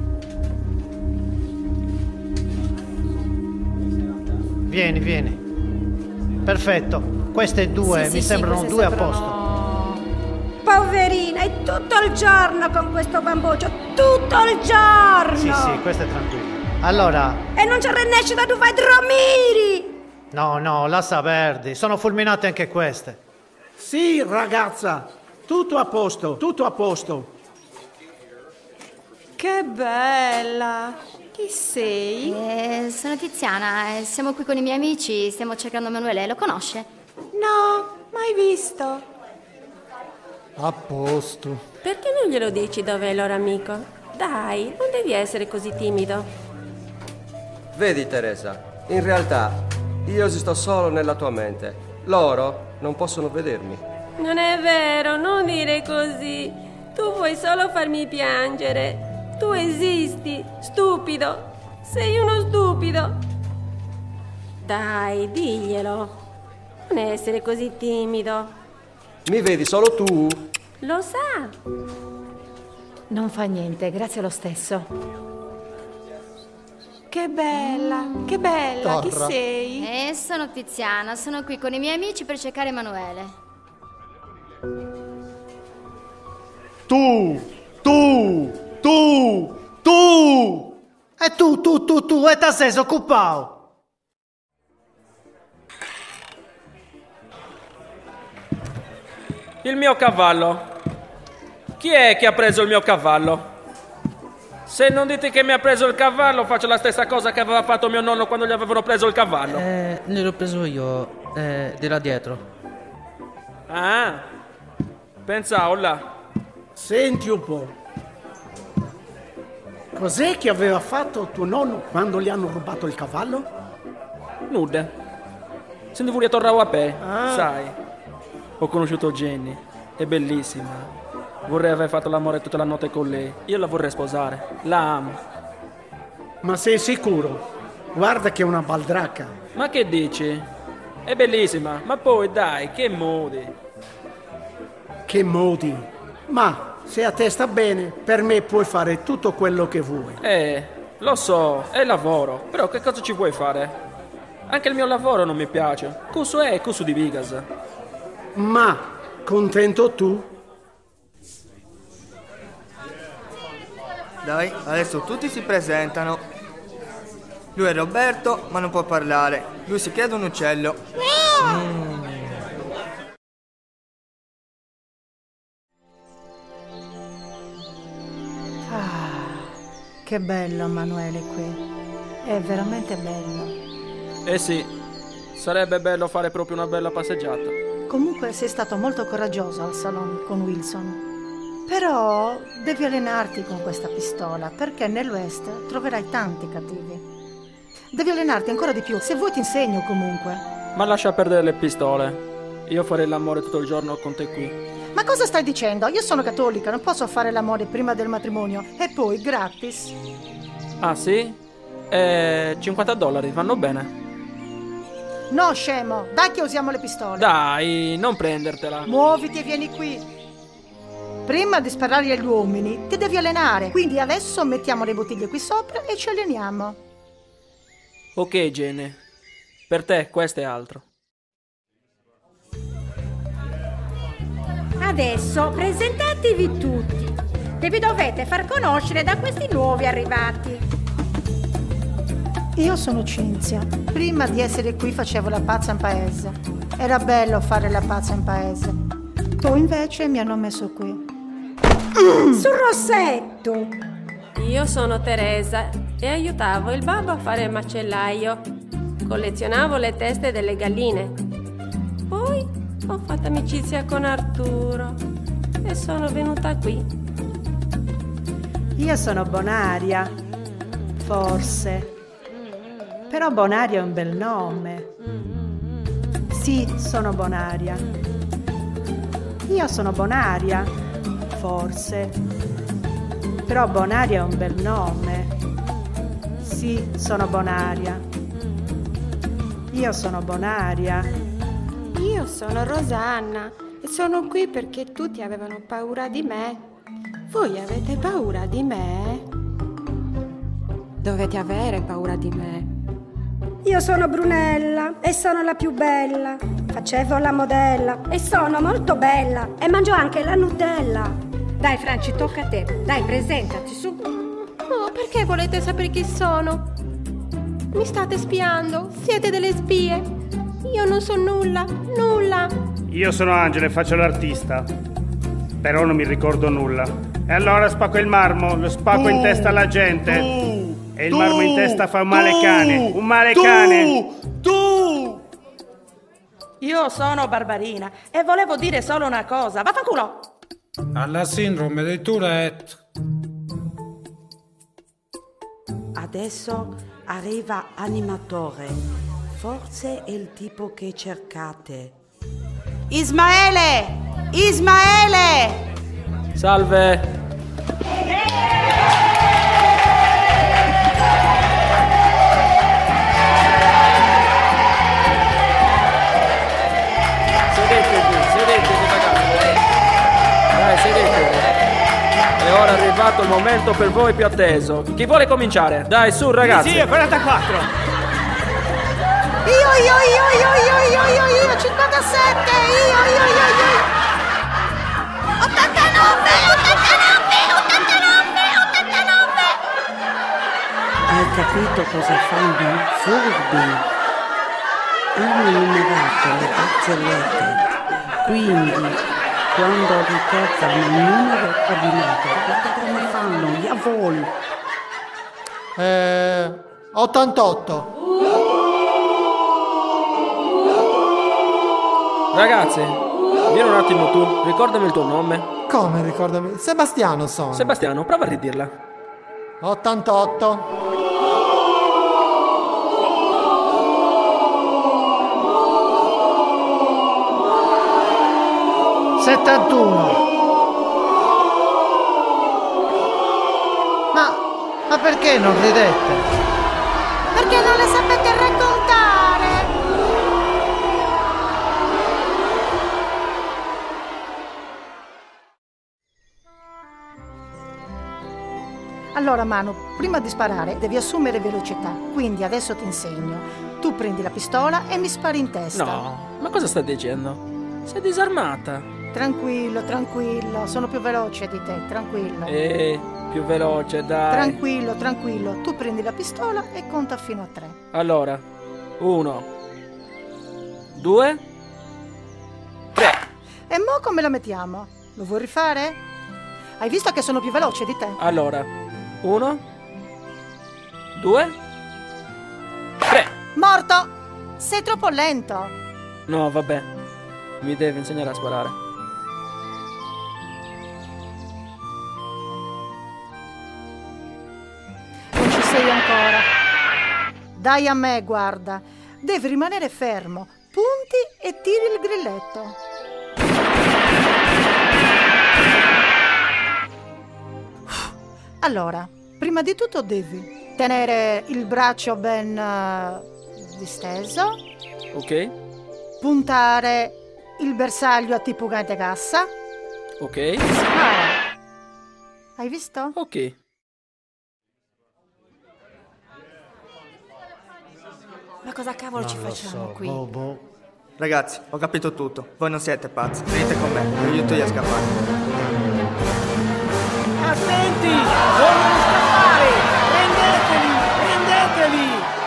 Vieni. Perfetto. Queste due mi sembrano due a posto. poverina, è tutto il giorno con questo bambuccio, tutto il giorno! Sì, questo è tranquillo. Allora... E non c'è rennesce da dove dormire! No, lascia perdere, sono fulminate anche queste. Sì, ragazza, tutto a posto, tutto a posto. Che bella! Chi sei? Sono Tiziana, siamo qui con i miei amici, stiamo cercando Emanuele, lo conosce? No, mai visto. A posto. Perché non glielo dici dov'è il loro amico? Dai, non devi essere così timido. Vedi Teresa, in realtà io esisto solo nella tua mente. Loro non possono vedermi. Non è vero, non dire così. Tu vuoi solo farmi piangere. Tu esisti, stupido. Sei uno stupido. Dai, diglielo. Non essere così timido. Mi vedi solo tu? Lo sa. Non fa niente, grazie lo stesso. Che bella, Torra. chi sei? Sono Tiziana, sono qui con i miei amici per cercare Emanuele. Tu! E tu, e te sei occupato? Il mio cavallo. Chi è che ha preso il mio cavallo? Se non dite che mi ha preso il cavallo, faccio la stessa cosa che aveva fatto mio nonno quando gli avevano preso il cavallo. Ne l'ho preso io, di là dietro. Ah, pensavo là. Senti un po'. Cos'è che aveva fatto tuo nonno quando gli hanno rubato il cavallo? Nude. Sentivo che tornavo a pe, Ah. sai. Ho conosciuto Jenny, è bellissima. Vorrei aver fatto l'amore tutta la notte con lei. Io la vorrei sposare, la amo. Ma sei sicuro? Guarda che è una baldracca. Ma che dici? È bellissima, ma poi dai, che modi. Che modi. Ma se a te sta bene, per me puoi fare tutto quello che vuoi. Lo so, è lavoro, però che cosa ci vuoi fare? Anche il mio lavoro non mi piace. Cusso è cusso di Vigas. Ma contento tu? Dai, adesso tutti si presentano. Lui è Roberto, ma non può parlare. Lui si crede un uccello. Che bello Emanuele qui. È veramente bello. Eh sì, sarebbe bello fare proprio una bella passeggiata. Comunque sei stato molto coraggioso al salone con Wilson. Però devi allenarti con questa pistola, perché nell'West troverai tanti cattivi. Devi allenarti ancora di più. Se vuoi ti insegno comunque. Ma lascia perdere le pistole. Io farei l'amore tutto il giorno con te qui. Ma cosa stai dicendo? Io sono cattolica, non posso fare l'amore prima del matrimonio. E poi gratis. Ah sì? $50 vanno bene. No, scemo, dai che usiamo le pistole. Dai, non prendertela. Muoviti e vieni qui. Prima di sparare agli uomini ti devi allenare. Quindi adesso mettiamo le bottiglie qui sopra e ci alleniamo. Ok, Jenny. Per te questo è altro. Adesso presentatevi tutti. Vi dovete far conoscere da questi nuovi arrivati. Io sono Cinzia. Prima di essere qui facevo la pazza in paese. Era bello fare la pazza in paese. Poi invece mi hanno messo qui. Sul rossetto. Io sono Teresa e aiutavo il babbo a fare il macellaio. Collezionavo le teste delle galline. Poi ho fatto amicizia con Arturo e sono venuta qui. Io sono Bonaria, forse. Però Bonaria è un bel nome. Sì, sono Bonaria. Io sono Bonaria, forse. Però Bonaria è un bel nome. Sì, sono Bonaria. Io sono Bonaria. Io sono Rosanna e sono qui perché tutti avevano paura di me. Voi avete paura di me? Dovete avere paura di me. Io sono Brunella e sono la più bella. Facevo la modella e sono molto bella e mangio anche la Nutella. Dai Franci, tocca a te. Dai, presentati, su. Oh, perché volete sapere chi sono? Mi state spiando? Siete delle spie? Io non so nulla. Io sono Angelo e faccio l'artista. Però non mi ricordo nulla. E allora spacco il marmo, lo spacco in testa alla gente. E il marmo in testa fa un male cane. Un male cane. Io sono Barbarina e volevo dire solo una cosa. Vaffanculo! Alla sindrome di Tourette. Adesso arriva animatore. Forse è il tipo che cercate. Ismaele! Salve! Sedetevi ragazzi. Dai, sedetevi. È ora arrivato il momento per voi più atteso. Chi vuole cominciare? Dai, su ragazzi. Sì, è 44. Io, 57, io. 89. Hai capito cosa fanno? Furbi. Hanno numerato le barzellette. Quindi, quando ricordano il numero ordinato, guarda come fanno, Yavol. 88. Ragazzi, vieni un attimo tu, ricordami il tuo nome. Come ricordami? Sebastiano sono. Sebastiano, prova a ridirla. 88. Ma perché non ridete? Perché non le sapete raccontare? Allora Manu, prima di sparare devi assumere velocità. Quindi adesso ti insegno. Tu prendi la pistola e mi spari in testa. No, ma cosa stai dicendo? Sei disarmata. Tranquillo, sono più veloce di te, tranquillo. Più veloce, dai. Tranquillo, tu prendi la pistola e conta fino a 3. Allora, 1, 2, 3. E mo come la mettiamo? Lo vuoi rifare? Hai visto che sono più veloce di te? Allora, 1, 2, 3. Morto! Sei troppo lento. No, vabbè. Mi devi insegnare a sparare. Non ci sei ancora. Dai a me, guarda. Devi rimanere fermo. Punti e tiri il grilletto. Allora, prima di tutto devi tenere il braccio ben disteso. Ok. Puntare il bersaglio a tipo gante cassa. Ok. Spara. Hai visto? Ok. Ma cosa cavolo ci facciamo qui? Ragazzi, ho capito tutto. Voi non siete pazzi. Venite con me, vi aiuto io a scappare. Attenti! Vogliono scappare! Prendeteli!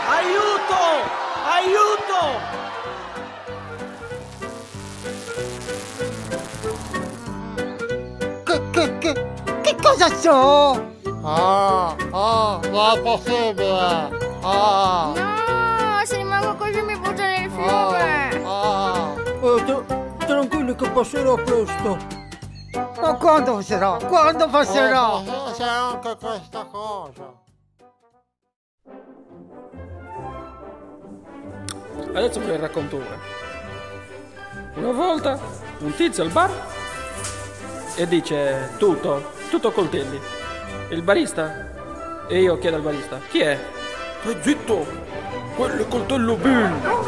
Aiuto! Che cosa so? Non è possibile. No, se rimango così mi butto nel fiume. Tranquilli che passerò presto. Ma quando passerà? Quando passerà? C'è anche questa cosa. Adesso ve ne racconto una. Una volta un tizio al bar e dice tutto coltelli. Il barista? E io chiedo al barista: chi è? Stai zitto! Quello è coltello Bill!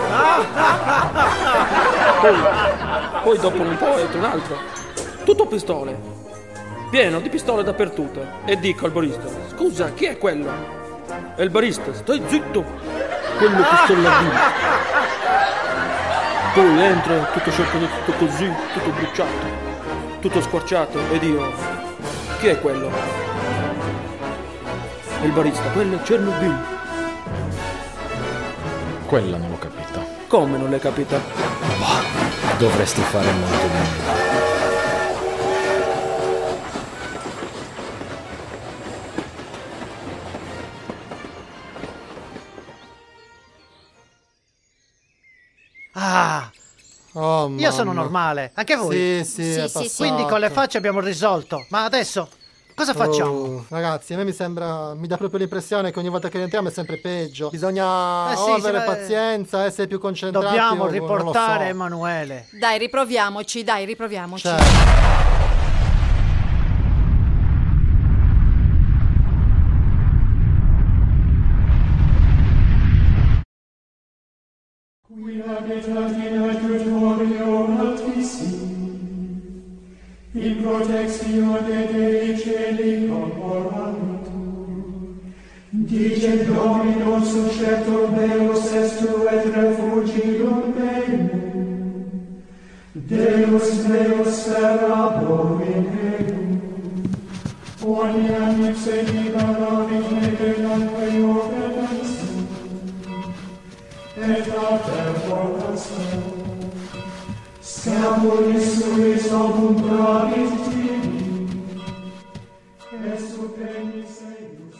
Poi dopo un po' entra un altro. Tutto pistole. Pieno di pistole dappertutto. E dico al barista: scusa, chi è quello? E il barista: stai zitto! Quello è pistola Bill! Poi entra, tutto scioccato, tutto così, tutto bruciato, tutto squarciato, ed io... Chi è quello? È il barista, quello è Chernobyl. Quella non l'ho capita. Come non l'hai capita? Bah, dovresti fare molto bene. Ah! Oh, io sono mamma. normale, anche voi? Sì, è passato. Quindi con le facce abbiamo risolto. Ma adesso cosa facciamo? Ragazzi, a me mi dà proprio l'impressione che ogni volta che entriamo è sempre peggio. Bisogna avere pazienza, essere più concentrati. Dobbiamo riportare Emanuele. Dai, riproviamoci. Qui habitat in adjutorio altissimi, in protectione Dei cieli corporatur, dicet Dominus successor meus est tu et refugium meum, Deus meus serabor in eum, quoniam ipse libera vine non operas, et aperfortasto, scapulis suis ovum pravit tibi, et supernis eius.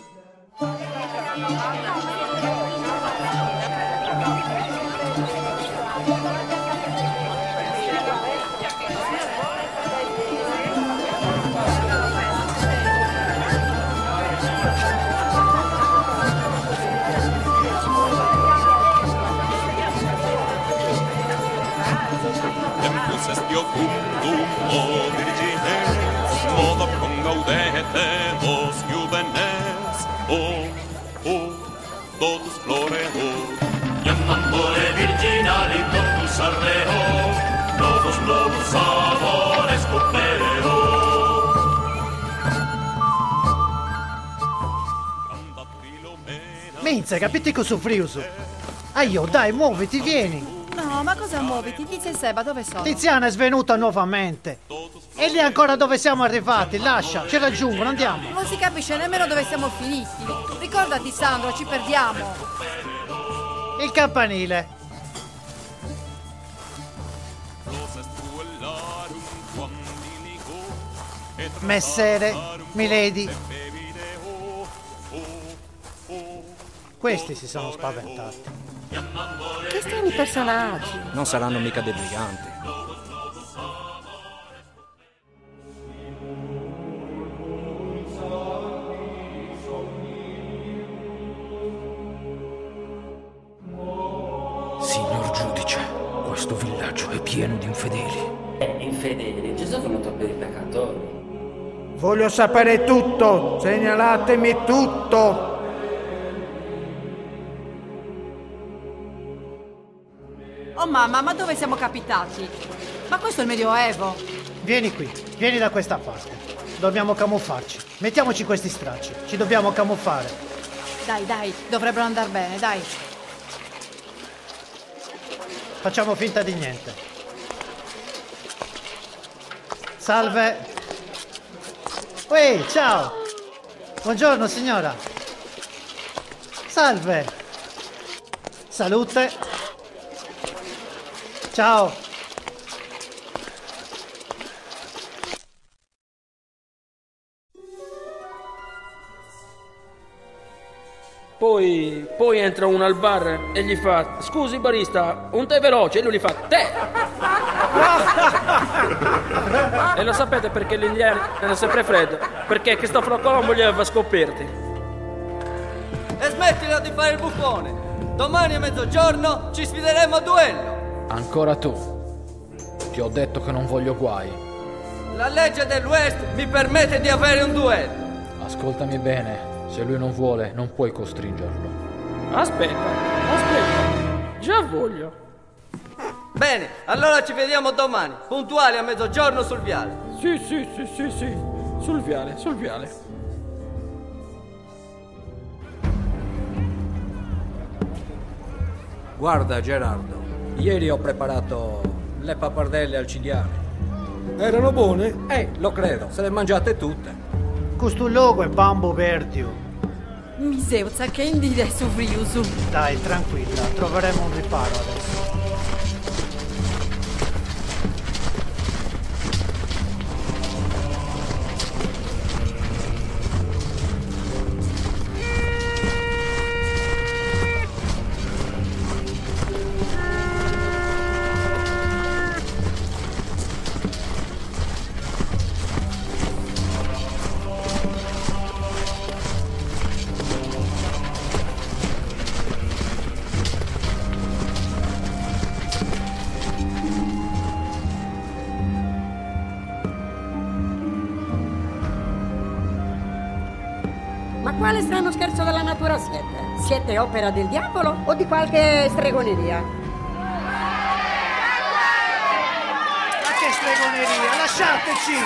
Cum o virgines, modo con gaudete vos juvenes, totus floreo, iam amore virginali totus arreo, novos novus amores copereo. Minze, capite cosa friuso? Aio, dai, muoviti, vieni. No, ma cosa muoviti? Tizia e Seba dove sono? Tiziana è svenuta nuovamente. E lì ancora dove siamo arrivati? Lascia, ci raggiungono, andiamo. Non si capisce nemmeno dove siamo finiti. Ricordati, Sandro, ci perdiamo. Il campanile. Messere, milady. Questi si sono spaventati. Che strani personaggi. Non saranno mica dei briganti. Signor giudice, questo villaggio è pieno di infedeli. Infedeli? Gesù è venuto per i peccatori. Voglio sapere tutto, segnalatemi tutto. Oh mamma, ma dove siamo capitati? Ma questo è il Medioevo. Vieni qui, vieni da questa parte. Dobbiamo camuffarci. Mettiamoci questi stracci. Ci dobbiamo camuffare. Dai, dovrebbero andare bene, dai. Facciamo finta di niente. Salve. Uè, ciao. Buongiorno signora. Salve. Salute. Ciao. Poi entra uno al bar e gli fa: scusi barista, un tè veloce. E lui gli fa: tè. E lo sapete perché gli indiani hanno sempre freddo? Perché Cristoforo Colombo li aveva scoperti. E smettila di fare il buffone. Domani a mezzogiorno ci sfideremo a duello. Ancora tu. Ti ho detto che non voglio guai. La legge del West mi permette di avere un duello. Ascoltami bene. Se lui non vuole, non puoi costringerlo. Aspetta. Già voglio. Bene, allora ci vediamo domani, puntuali a mezzogiorno sul viale. Sì. Sul viale. Guarda Gerardo, Ieri ho preparato le pappardelle al cigliare. Erano buone? Lo credo, se le mangiate tutte. Questo logo è bambo perdio. Mi seuza che indire su Friusu. Dai, tranquilla, troveremo un riparo adesso. Quale strano scherzo della natura siete? Siete opera del diavolo o di qualche stregoneria? Ma che stregoneria? Lasciateci!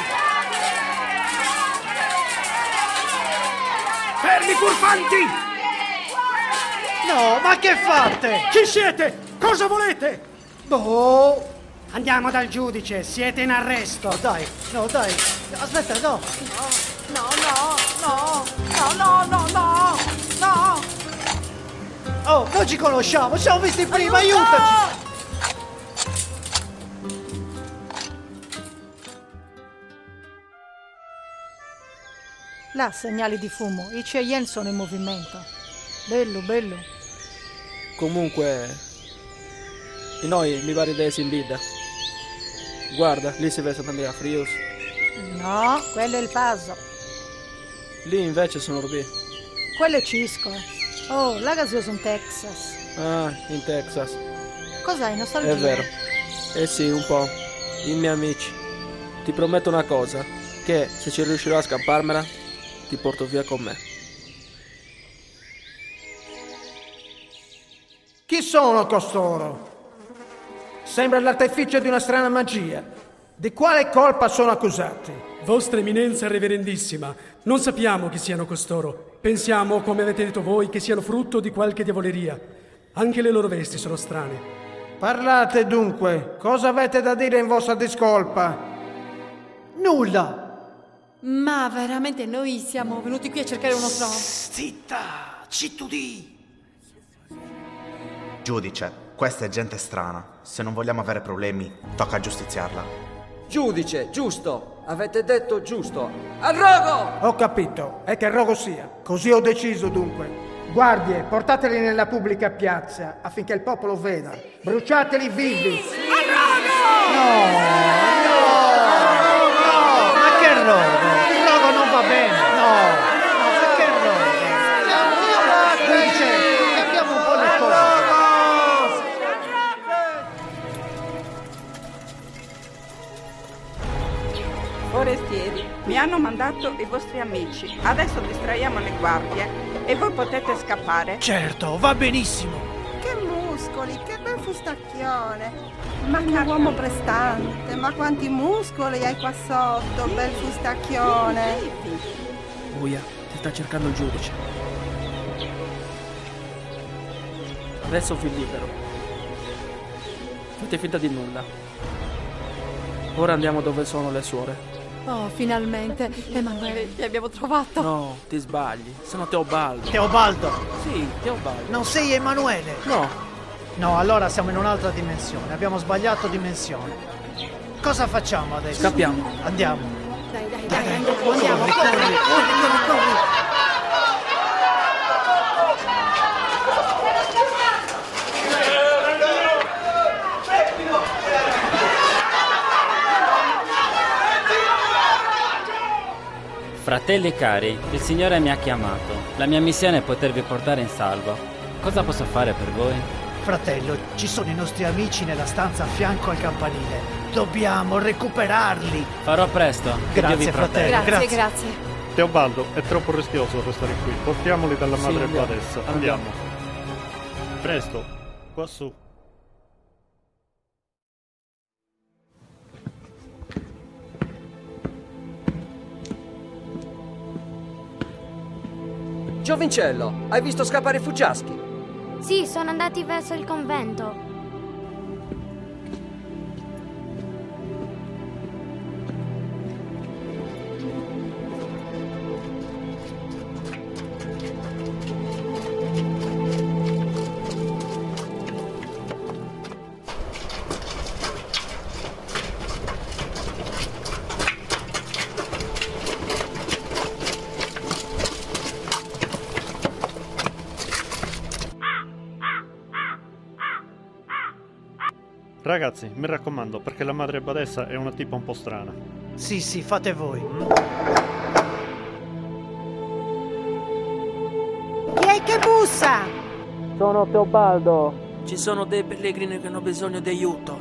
Fermi furfanti! No, ma che fate? Chi siete? Cosa volete? Boh! Andiamo dal giudice, siete in arresto. Dai, aspetta, no! Oh, noi ci conosciamo, ci siamo visti prima, aiutaci! Là, segnali di fumo, i Cheyenne sono in movimento. Bello, bello. Comunque, noi mi pare dei in vita. Guarda, lì si vede Santa Maria Frius. No, quello è il Paso. Lì invece sono Rubì. Quello è Cisco. Oh, là gasoso in Texas. Ah, in Texas. Cos'hai, nostalgia? È vero. Eh sì, un po'. I miei amici. Ti prometto una cosa, che se ci riuscirò a scamparmela, ti porto via con me. Chi sono costoro? Sembra l'artificio di una strana magia. Di quale colpa sono accusati? Vostra Eminenza Reverendissima, non sappiamo chi siano costoro. Pensiamo, come avete detto voi, che siano frutto di qualche diavoleria. Anche le loro vesti sono strane. Parlate dunque. Cosa avete da dire in vostra discolpa? Nulla! Ma veramente noi siamo venuti qui a cercare uno nostro... Zitta! Cittudì! Giudice, questa è gente strana. Se non vogliamo avere problemi, tocca giustiziarla. Giudice, giusto. Avete detto giusto. Al rogo! Ho capito. È che il rogo sia. Così ho deciso dunque. Guardie, portateli nella pubblica piazza affinché il popolo veda. Bruciateli vivi. Al rogo! No! Ma che rogo? Il rogo non va bene. No! Ma che rogo? Giudice, capiamo un po' le cose. Forestieri, mi hanno mandato i vostri amici. Adesso distraiamo le guardie e voi potete scappare. Certo, va benissimo. Che muscoli, che bel fustacchione. Ma che uomo prestante, ma quanti muscoli hai qua sotto, bel fustacchione. Buia, ti sta cercando il giudice. Adesso vi libero. Fate finta di nulla. Ora andiamo dove sono le suore. Oh, finalmente. Emanuele, ti abbiamo trovato. No, ti sbagli. Sono Teobaldo. Teobaldo? Sì, Teobaldo. Non sei Emanuele? No. No, allora siamo in un'altra dimensione. Abbiamo sbagliato dimensione. Cosa facciamo adesso? Scappiamo. Andiamo. Dai, andiamo. Corri. Fratelli cari, il Signore mi ha chiamato. La mia missione è potervi portare in salvo. Cosa posso fare per voi? Fratello, ci sono i nostri amici nella stanza a fianco al campanile. Dobbiamo recuperarli. Farò presto. Che Dio vi Grazie, fratello. Grazie. Teobaldo, è troppo rischioso restare qui. Portiamoli dalla madre andiamo. badessa. Andiamo. Presto, qua su. Giovincello, hai visto scappare i fuggiaschi? Sì, sono andati verso il convento. Ragazzi, mi raccomando, perché la madre badessa è una tipa un po' strana. Sì, fate voi. Chi è che bussa? Sono Teobaldo. Ci sono dei pellegrini che hanno bisogno di aiuto.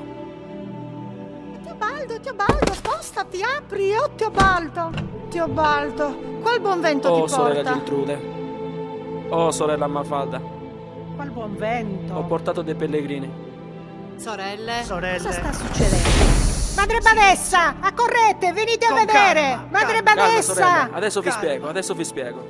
Teobaldo, spostati, apri, oh Teobaldo, qual buon vento ti porta? Sorella Geltrude. Oh, sorella Mafalda. Qual buon vento? Ho portato dei pellegrini. Sorelle. Cosa sta succedendo? Madre badessa, accorrete, venite a vedere! Madre badessa! Calma, adesso vi spiego.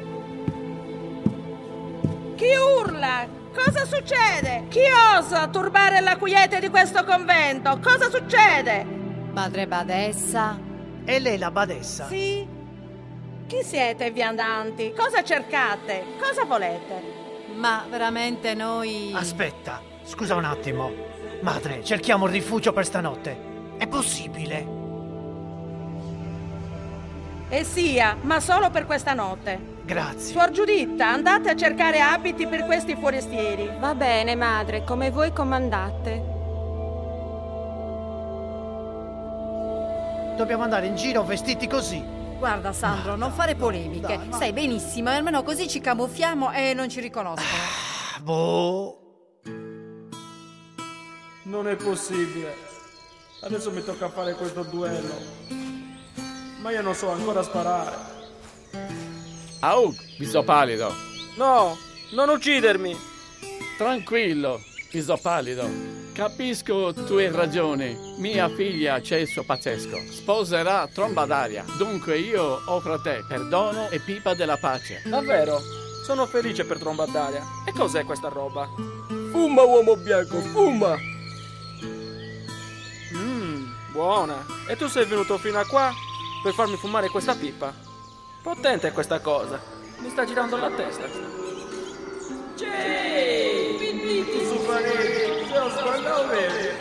Chi urla? Cosa succede? Chi osa turbare la quiete di questo convento? Cosa succede? Madre badessa. E lei la badessa? Sì. Chi siete, viandanti? Cosa cercate? Cosa volete? Ma veramente noi... Aspetta, scusa un attimo. Madre, cerchiamo il rifugio per stanotte. È possibile? E sia, ma solo per questa notte. Grazie. Suor Giuditta, andate a cercare abiti per questi forestieri. Va bene, madre, come voi comandate. Dobbiamo andare in giro vestiti così. Guarda, Sandro, non fare polemiche. Stai benissimo, almeno così ci camuffiamo e non ci riconoscono. Boh. Non è possibile. Adesso mi tocca fare questo duello. Ma io non so ancora sparare. Au, viso pallido. No, non uccidermi. Tranquillo, viso pallido. Capisco tue ragioni. Mia figlia c'è il suo pazzesco. Sposerà Tromba d'Aria. Dunque io offro a te perdono e pipa della pace. Davvero? Sono felice per Tromba d'Aria. E cos'è questa roba? Fuma, uomo bianco, fuma! Buona. E tu sei venuto fino a qua per farmi fumare questa pipa? Potente questa cosa. Mi sta girando la testa. Pinti su pareti, se lo sguardo bene.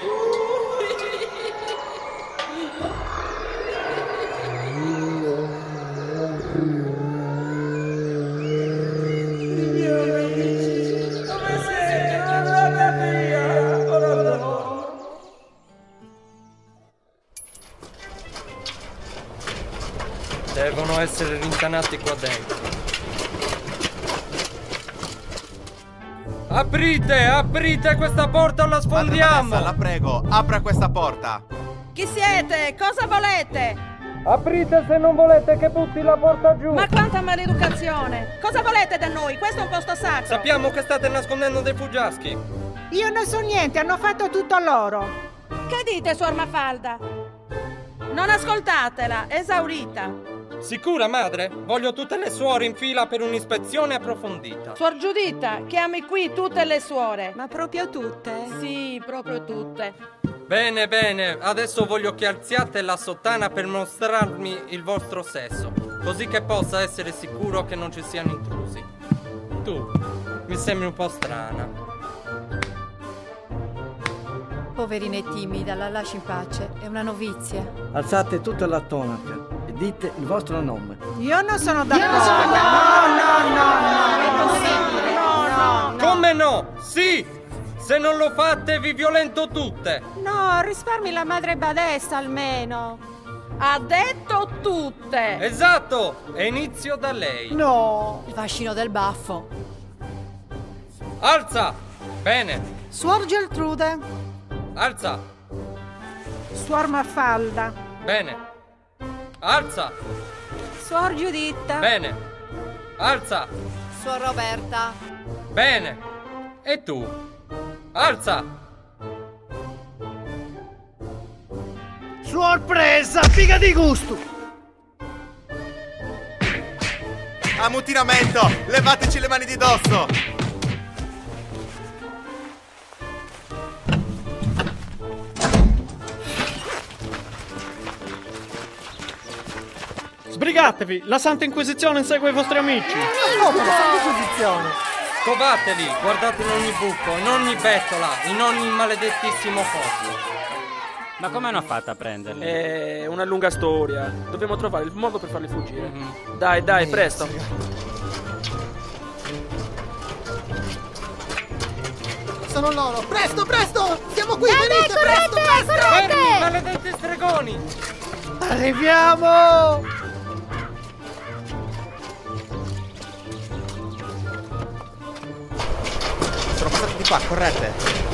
Dove siete? Non andate via! Ora torno. Devono essere rintanati qua dentro. Aprite questa porta o la sfondiamo! La prego, apra questa porta! Chi siete? Cosa volete? Aprite se non volete che butti la porta giù! Ma quanta maleducazione! Cosa volete da noi? Questo è un posto sacro! Sappiamo che state nascondendo dei fuggiaschi! Io non so niente, hanno fatto tutto loro! Che dite, suor Mafalda? Non ascoltatela, esaurita! Sicura, madre? Voglio tutte le suore in fila per un'ispezione approfondita. Suor Giuditta, chiami qui tutte le suore. Ma proprio tutte? Sì, proprio tutte. Bene, adesso voglio che alziate la sottana per mostrarmi il vostro sesso, così che possa essere sicuro che non ci siano intrusi. Tu, mi sembri un po' strana. Poverina e timida, la lasci in pace, è una novizia. Alzate tutta la tonaca e dite il vostro nome. Io non sono d'accordo. No. Come no? Sì! Se non lo fate vi violento tutte! No, risparmi la madre badessa almeno. Ha detto tutte! Esatto! E inizio da lei. No! Il fascino del baffo. Alza! Bene! Suor Geltrude. Alza! Suor Mafalda. Bene! Alza! Suor Giuditta. Bene! Alza! Suor Roberta. Bene! E tu? Alza! Sorpresa, figa di gusto! Ammutinamento! Levateci le mani di dosso! Sbrigatevi! La Santa Inquisizione insegue i vostri amici! Come la Santa Inquisizione? Scovateli! Guardate in ogni buco, in ogni bettola, in ogni maledettissimo posto! Ma come hanno fatto a prenderli? È una lunga storia. Dobbiamo trovare il modo per farli fuggire. Dai, presto. sono loro! Presto, presto! Siamo qui, Dai, venite, correte, presto! correte! Maledetti stregoni! Arriviamo! Sono passati di qua, correte!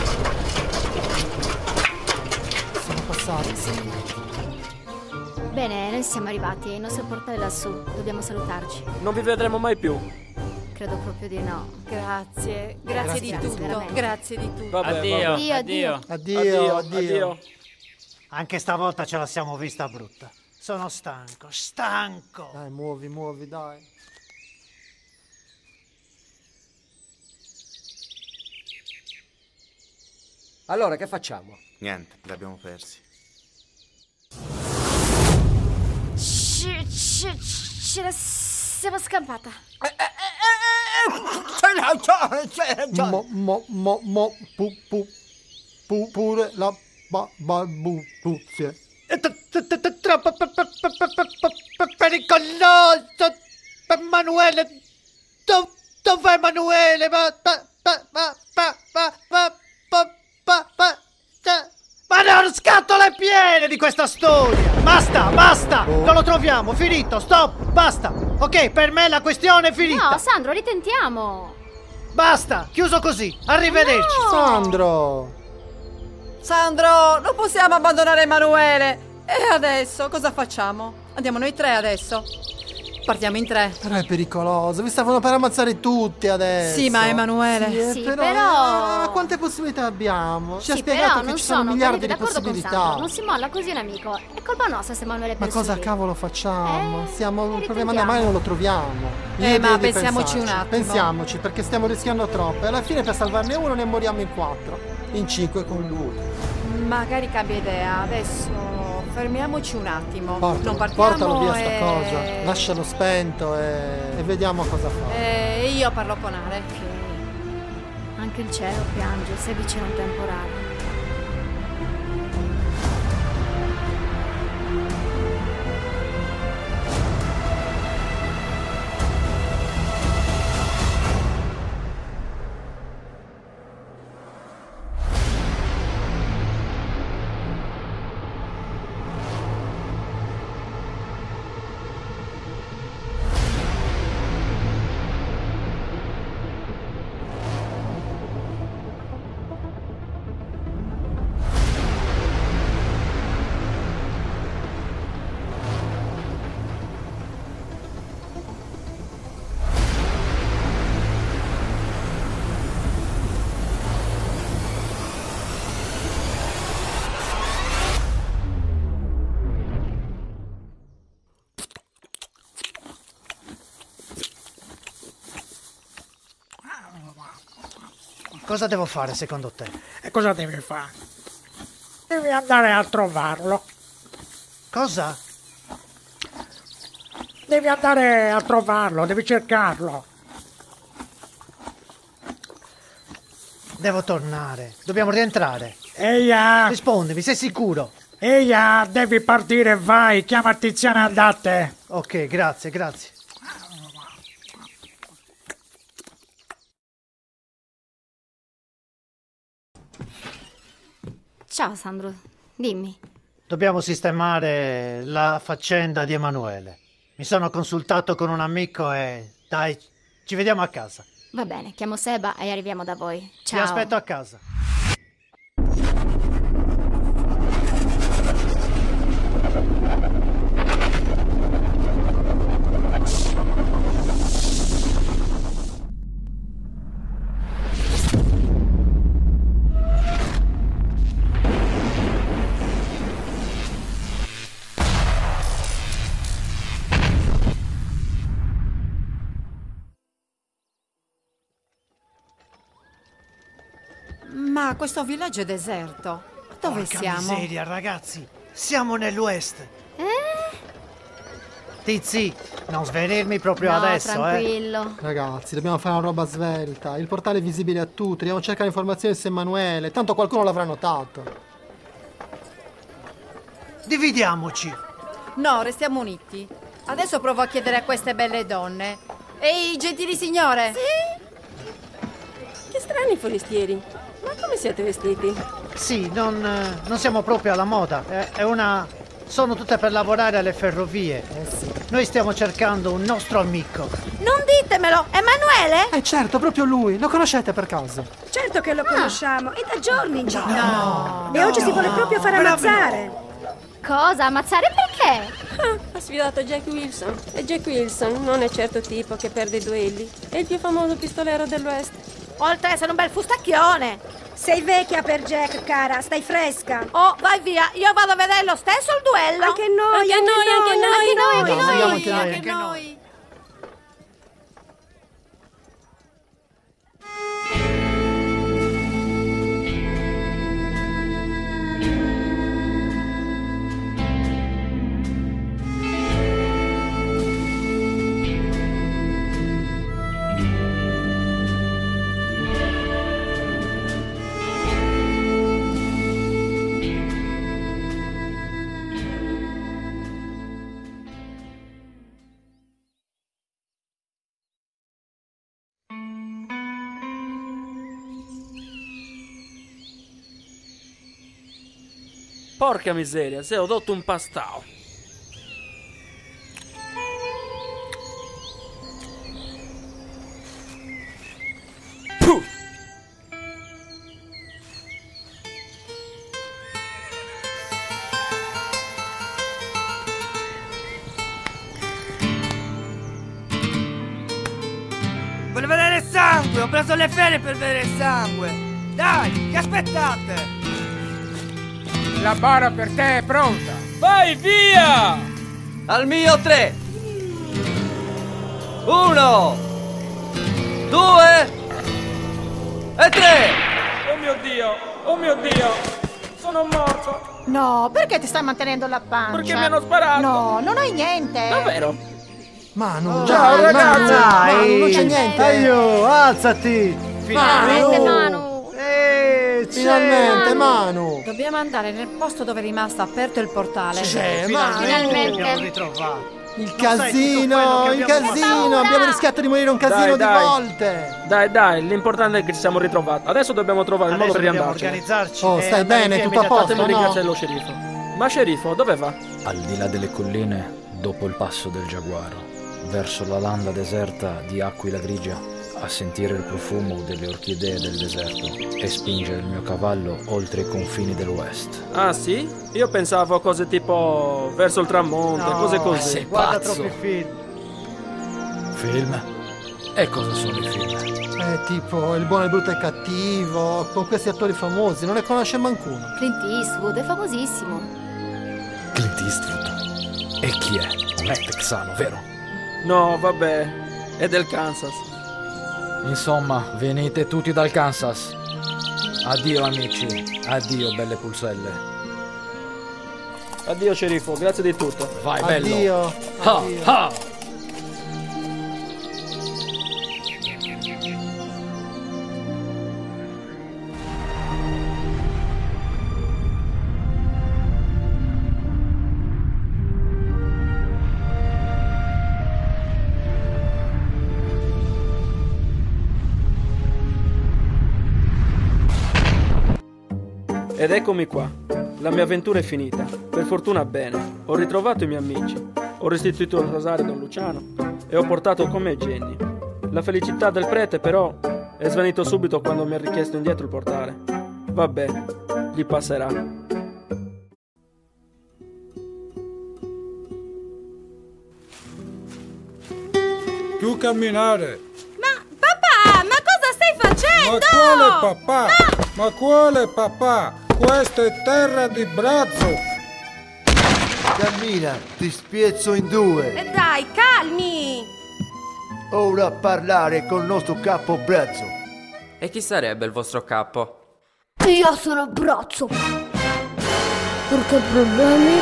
Sono passati. Bene, noi siamo arrivati. Il nostro portale è lassù. Dobbiamo salutarci. Non vi vedremo mai più. Credo proprio di no. Grazie, grazie di tutto. veramente. Grazie di tutto. Vabbè, Addio, Addio, addio. Addio. Anche stavolta ce la siamo vista brutta. Sono stanco. Dai, muovi, dai. Allora, che facciamo? Niente, li abbiamo persi. Ce la siamo scampata. Pure la balbuzie. Troppo pericoloso. Emanuele. Dov'è Emanuele? Ma non scatole piene di questa storia! Basta! Non lo troviamo, finito, stop, basta! Ok, per me la questione è finita! No, Sandro, ritentiamo! Basta, chiuso così, arrivederci! Sandro! Sandro, non possiamo abbandonare Emanuele! E adesso cosa facciamo? Andiamo noi tre adesso? Partiamo in tre. Però è pericoloso, vi stavano per ammazzare tutti adesso. Sì, ma Emanuele. Sì, però... quante possibilità abbiamo? Ci ha Sì, spiegato però che non ci sono sono miliardi di d'accordo con possibilità. Sandro. Non si molla così un amico. È colpa nostra se Emanuele è Ma perso cosa lì. cavolo facciamo? Proviamo ad ritentiamo. andare, ma non lo troviamo. Ma pensiamoci un attimo. Pensiamoci, perché stiamo rischiando troppo. E alla fine per salvarne uno ne moriamo in 4. In 5 con lui. Magari cambia idea. Adesso fermiamoci un attimo. Non partiamo. Portalo via sta cosa. Lascialo spento e vediamo cosa fa. Io parlo con Ale. Anche il cielo piange, si avvicina un temporale. Cosa devo fare secondo te? E cosa devi fare? Devi andare a trovarlo. Cosa? Devi andare a trovarlo, devi cercarlo. Devo tornare. Dobbiamo rientrare. Eia! Rispondimi, sei sicuro? Eia, devi partire, vai, chiama Tiziana e andate. Ok, grazie. Ciao Sandro, dimmi. Dobbiamo sistemare la faccenda di Emanuele. Mi sono consultato con un amico e... Dai, ci vediamo a casa. Va bene, chiamo Seba e arriviamo da voi. Ciao. Ti aspetto a casa. Ma questo villaggio è deserto. Dove Porca siamo? miseria, ragazzi. Siamo nell'West. Tizi, non sverirmi proprio No, adesso, tranquillo. Ragazzi, dobbiamo fare una roba svelta. Il portale è visibile a tutti. Dobbiamo cercare informazioni su Emanuele. Tanto qualcuno l'avrà notato. Dividiamoci. No, restiamo uniti. Adesso provo a chiedere a queste belle donne. Ehi, gentili signore! Sì? Che strani forestieri. Ma come siete vestiti? Sì, non siamo proprio alla moda. Sono tutte per lavorare alle ferrovie. Sì. Noi stiamo cercando un nostro amico. Non ditemelo, Emanuele? Certo, proprio lui. Lo conoscete per caso? Certo che lo conosciamo, è da giorni in giro. No. E oggi si vuole proprio fare ammazzare. Cosa? Ammazzare perché? Ha sfidato Jack Wilson. E Jack Wilson non è certo tipo che perde i duelli. È il più famoso pistolero dell'West. Oltre a essere un bel fustacchione. Sei vecchia per Jack, cara, stai fresca. Oh, vai via, io vado a vedere lo stesso il duello. Anche noi. Anche noi. Porca miseria, se ho dato un pastao. Puh! Voglio vedere sangue, ho preso le ferie per vedere sangue. Dai, che aspettate? La bara per te è pronta. Vai via! Al mio 3. 1, 2 e 3. Oh mio Dio, oh mio Dio, sono morto. No, perché ti stai mantenendo la pancia? Perché mi hanno sparato. No, non hai niente. Davvero? Manu, Ciao ragazzi! Manu, non c'è niente. Aio, alzati! Finalmente, Manu. Finalmente, Manu. Dobbiamo andare nel posto dove è rimasto aperto il portale. Finalmente abbiamo ritrovato. Il casino. Abbiamo rischiato di morire un casino di volte. Dai, l'importante è che ci siamo ritrovati. Adesso dobbiamo trovare il modo per riandarci. Oh, stai bene, tutto a posto, Fatemi no? ringraziare lo sceriffo. Ma sceriffo, dove va? Al di là delle colline, dopo il passo del giaguaro, verso la landa deserta di Aquila Grigia, a sentire il profumo delle orchidee del deserto e spingere il mio cavallo oltre i confini del West. Ah sì? Io pensavo a cose tipo verso il tramonto, cose così. Sei Guarda pazzo. troppi film. Film? E cosa sono i film? Tipo Il buono, il brutto e il cattivo, con questi attori famosi, non ne conosce mancuno. Clint Eastwood è famosissimo. Clint Eastwood. E chi è? Non è texano, vero? No, vabbè, è del Kansas. Insomma, venite tutti dal Kansas. Addio amici, addio belle pulselle. Addio sceriffo, grazie di tutto. Vai Addio. bello. Ha. Ed eccomi qua. La mia avventura è finita. Per fortuna bene. Ho ritrovato i miei amici. Ho restituito il rosario a Don Luciano e ho portato con me Jenny. La felicità del prete però è svanito subito quando mi ha richiesto indietro il portale. Vabbè, gli passerà. Più camminare. Ma papà, ma cosa stai facendo? Ma quale papà? Ma quale papà? Questa è terra di Brazov. Cammina, ti spiezzo in due. E dai, calmi. Ora a parlare col nostro capo Brazov. E chi sarebbe il vostro capo? Io sono Brazzo. Perché problemi?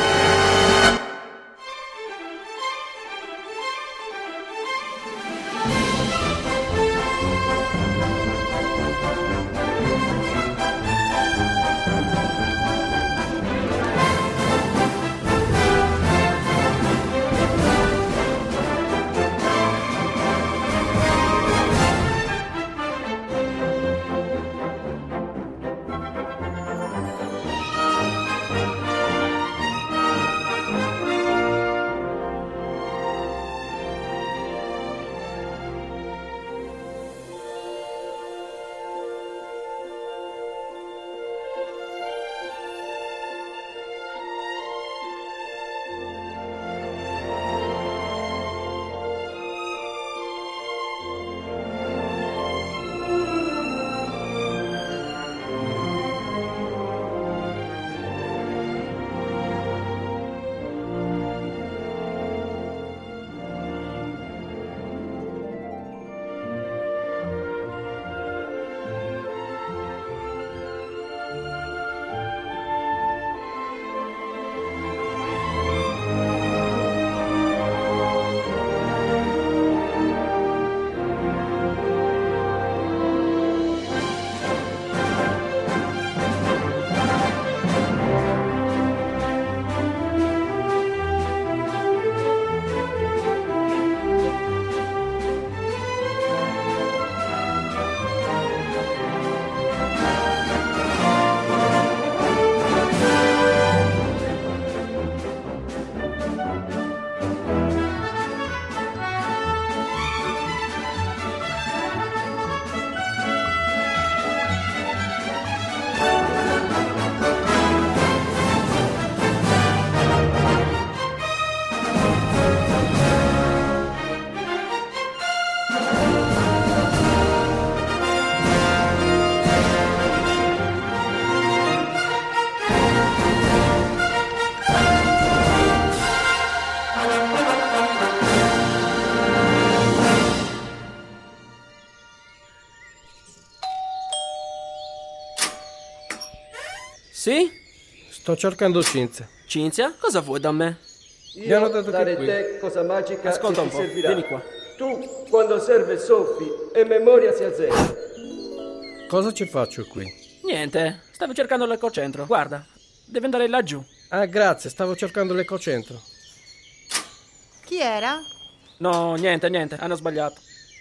Sì? Sto cercando Cinzia. Cinzia? Cosa vuoi da me? Mi hanno detto che qui. Te cosa magica ascolta un po', servirà. Vieni qua. Tu, quando serve soffi e memoria si azzera. Cosa ci faccio qui? Niente, stavo cercando l'ecocentro. Guarda, devi andare laggiù. Ah, grazie, stavo cercando l'ecocentro. Chi era? No, niente, hanno sbagliato.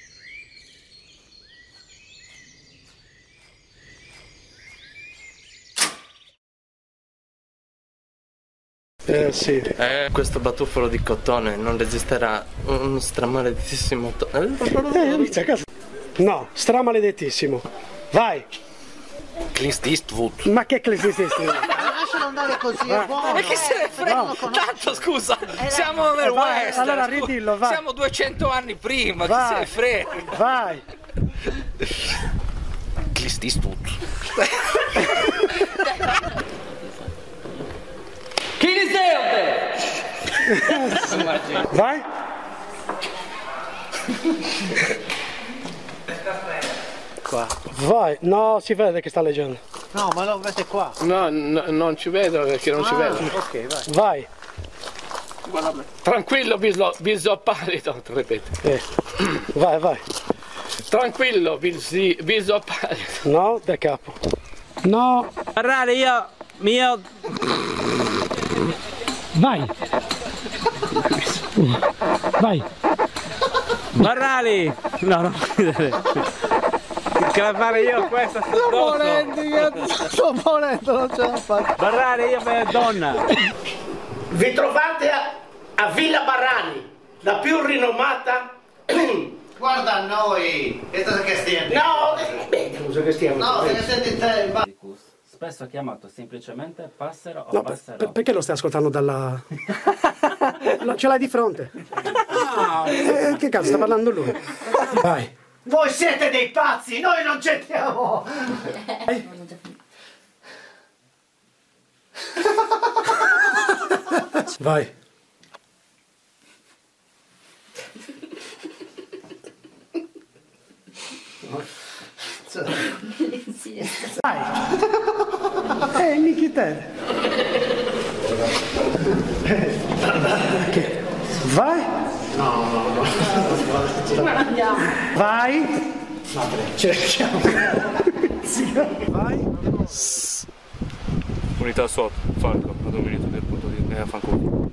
Sì. Questo batuffolo di cotone non resisterà un stramaledettissimo No, stramaledettissimo. Vai. Clint Eastwood. Ma che Clint Eastwood? Lascialo andare così, è buono. E chi se ne frega? No. Tanto scusa, siamo nel West. Allora ridillo, vai. Siamo 200 anni prima, vai. Chi se ne frega? Vai. Clint Eastwood. Chi ne sei? Vai. Qua. Vai. No, si vede che sta leggendo. No, ma lo mette qua. No, non ci vedo perché non ci vedo. Ok, vai. Vai. Tranquillo, viso pallido, ripeto. Vai. Tranquillo, viso pallido. No, da capo. No. Guardate, mio... Vai. Vai. Barrali! No, che la fare io questa Sto morendo, non ce la faccio. Barrali, io per donna. Vi trovate a Villa Barrani, la più rinomata. Guarda noi. Che stiamo? No, che stiamo? No, che senti te. Spesso chiamato semplicemente passero o No, passerò. perché lo stai ascoltando dalla... No, ce l'hai di fronte. Che cazzo, sta parlando lui? Vai. Voi siete dei pazzi, noi non c'entriamo. Vai. Vai. Nichiter. Vai. No. Vai. Cerchiamo. Vai. Unità sotto, Falco, ad un minuto del punto di fanculo.